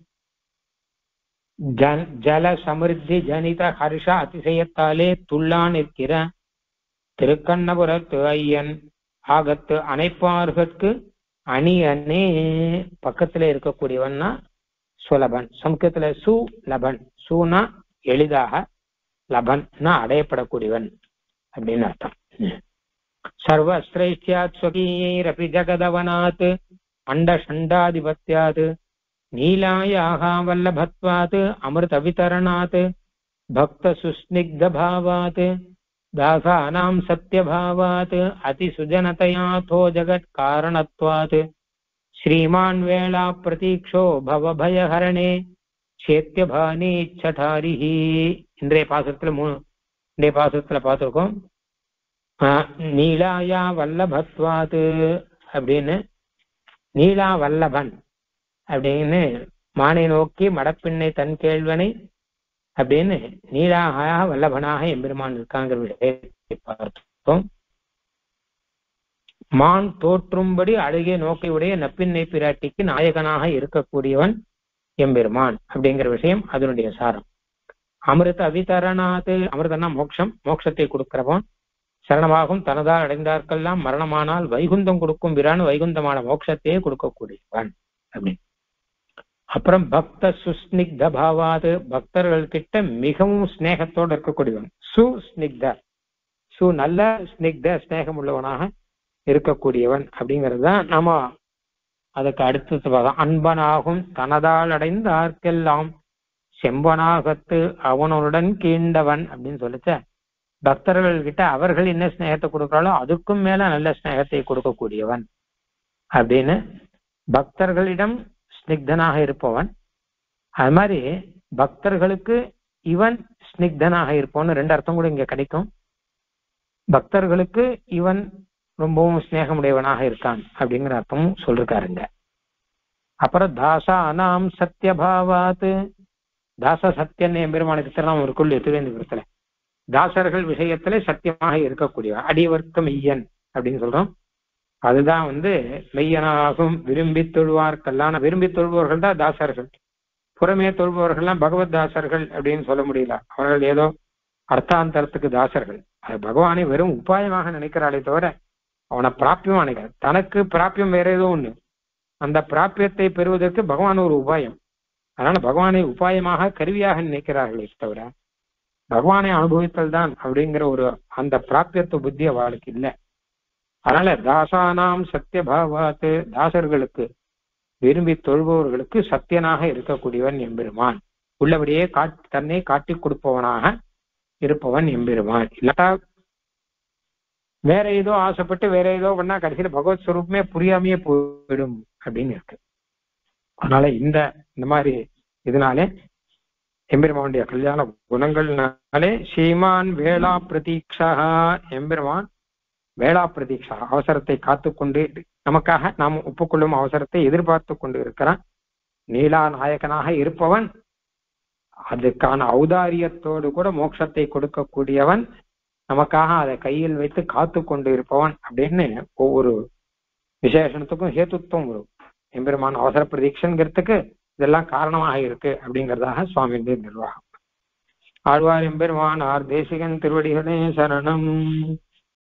ஜல சமிருத்தி ஜனித ஹர்ஷ அதிசயத்தாலே துள்ளான் இருக்கிற திருக்கண்ணபுரத்து ஐயன் ஆகத்து அணைப்பார்கற்கு அணி அணே. பக்கத்துல இருக்கக்கூடியவன்னா சுலபன், சமுக்கத்துல சு லபன், சூனா எளிதாக, லபன்னா அடையப்படக்கூடியவன் அப்படின்னு அர்த்தம். சர்வஸ்திரைஷ்யாத் ஸ்வகீயைரபி ஜகதவனாத் அண்ட சண்டாதிபத்யாத் நீலாயாக வல்லபத்வாத் அமிர்த விதரணாத் பக்த சுஸ்னிக்த பாவாத் தாசானாம் சத்யபாவாத் அதிசுஜனதயாதோ ஜகத் காரணத்வாத் ஸ்ரீமான் வேளா பிரதீக்ஷோ பவபயஹரணே சேத்யபானீச்சதாரிஹி. இன்றைய பாசுரத்துல பார்த்திருக்கோம். நீலாயா வல்லபத்வாத் அப்படின்னு, நீலா வல்லபன் அப்படின்னு மானை நோக்கி மடப்பின்னை தன் கேள்வனை அப்படின்னு நீலாக வல்லபனாக எம்பெருமான் இருக்காங்கிற விஷயத்தை பார்த்தோம். மான் தோற்றும்படி அழகிய நோக்கையுடைய நப்பின்னை பிராட்டிக்கு நாயகனாக இருக்கக்கூடியவன் எம்பெருமான் அப்படிங்கிற விஷயம் அதனுடைய சாரம். அமிர்த அவிதரணாது, அமிர்தனா மோட்சம், மோட்சத்தை கொடுக்கிறவன். சரணமாகும் தனதால் அடைந்தார்க்கெல்லாம் மரணமானால் வைகுந்தம் கொடுக்கும் பிரான், வைகுந்தமான மோட்சத்தையே கொடுக்கக்கூடியவன் அப்படின்னு. அப்புறம் பக்த சுஸ்னிக்த பாவாது, பக்தர்கள் கிட்ட மிகவும் ஸ்நேகத்தோடு இருக்கக்கூடியவன். சுஸ்னிக்த, சு நல்ல, ஸ்னிக்த ஸ்நேகம் உள்ளவனாக இருக்கக்கூடியவன் அப்படிங்கிறது தான் நாம அதுக்கு அடுத்தது பார்த்தோம். அன்பனாகும் தனதால் அடைந்தார்க்கெல்லாம் செம்பனாகத்து அவனுடன் கீண்டவன் அப்படின்னு சொல்லிச்ச, பக்தர்கள் கிட்ட அவர்கள் என்ன ஸ்நேகத்தை கொடுக்கிறாளோ அதுக்கும் மேல நல்ல ஸ்நேகத்தை கொடுக்கக்கூடியவன் அப்படின்னு. பக்தர்களிடம் ஸ்னிக்தனாக இருப்பவன், அது மாதிரி பக்தர்களுக்கு இவன் ஸ்னிக்தனாக இருப்பவன். ரெண்டு அர்த்தம் கூட இங்க கிடைக்கும். பக்தர்களுக்கு இவன் ரொம்பவும் ஸ்நேகமுடையவனாக இருக்கான் அப்படிங்கிற அர்த்தமும் சொல்லிருக்காருங்க. அப்புறம் தாசானாம் சத்யபாவாத், தாச சத்தியன் எம்பெருமானுக்கு திருநாமம் இருக்குள்ள திருவேந்திபுரத்துல. தாசர்கள் விஷயத்துல சத்தியமாக இருக்கக்கூடியவன், அடியவர்க்கு மெய்யன் அப்படின்னு சொல்றோம். அதுதான் மெய்யனாகும் விரும்பி தொழுவார்க்கெல்லாம். விரும்பி தொழுபவர்கள் தான் தாசர்கள். புறமே தொழுபவர்கள்லாம் பகவத் தாசர்கள் அப்படின்னு சொல்ல முடியல. அவர்கள் ஏதோ அர்த்தாந்தரத்துக்கு தாசர்கள். அது பகவானை வெறும் உபாயமாக நினைக்கிறாளே தவிர அவனை பிராப்பியமா நினைக்கிறார். தனக்கு பிராப்பியம் வேற ஏதோ ஒண்ணு, அந்த பிராப்பியத்தை பெறுவதற்கு பகவான் ஒரு உபாயம். அதனால பகவானை உபாயமாக கருவியாக நினைக்கிறார்களே தவிர பகவானை அனுபவித்தல் தான் அப்படிங்கிற ஒரு அந்த பிராப்பியத்துவ புத்தி அவளுக்கு இல்லை. அதனால தாசானாம் சத்தியபாவாத்து, தாசர்களுக்கு விரும்பி தொழுபவர்களுக்கு சத்தியனாக இருக்கக்கூடியவன் எம்பெருமான். உள்ளபடியே தன்னை காட்டி கொடுப்பவனாக இருப்பவன் எம்பெருமான். இல்லாட்டா வேற ஏதோ ஆசைப்பட்டு வேற ஏதோ பண்ணா கடைசியில பகவத் ஸ்வரூபமே புரியாமையே போயிடும் அப்படின்னு இருக்கு. அதனால இந்த மாதிரி இதனாலே எம்பெருமானுடைய கல்யாண குணங்கள்னாலே ஸ்ரீமான் வேளா பிரதீக்ஷா, எம்பெருமான் வேளா பிரதீக்ஷா அவசரத்தை காத்துக்கொண்டு நமக்காக நாம் ஒப்புக்கொள்ளும் அவசரத்தை எதிர்பார்த்து கொண்டு இருக்கிறான். நீலா நாயகனாக இருப்பவன், அதுக்கான ஔதாரியத்தோடு கூட மோட்சத்தை கொடுக்கக்கூடியவன், நமக்காக அதை கையில் வைத்து காத்து கொண்டு இருப்பவன் அப்படின்னு ஒவ்வொரு விசேஷணத்துக்கும் ஹேத்துத்துவம் வரும். எம்பெருமான் அவசர பிரதீட்சங்கிறதுக்கு இதெல்லாம் காரணமாக இருக்கு அப்படிங்கிறதாக சுவாமியுடைய நிர்வாகம். ஆழ்வார் எம்பெருமான் ஆர் தேசிகன் திருவடிகளே சரணம்.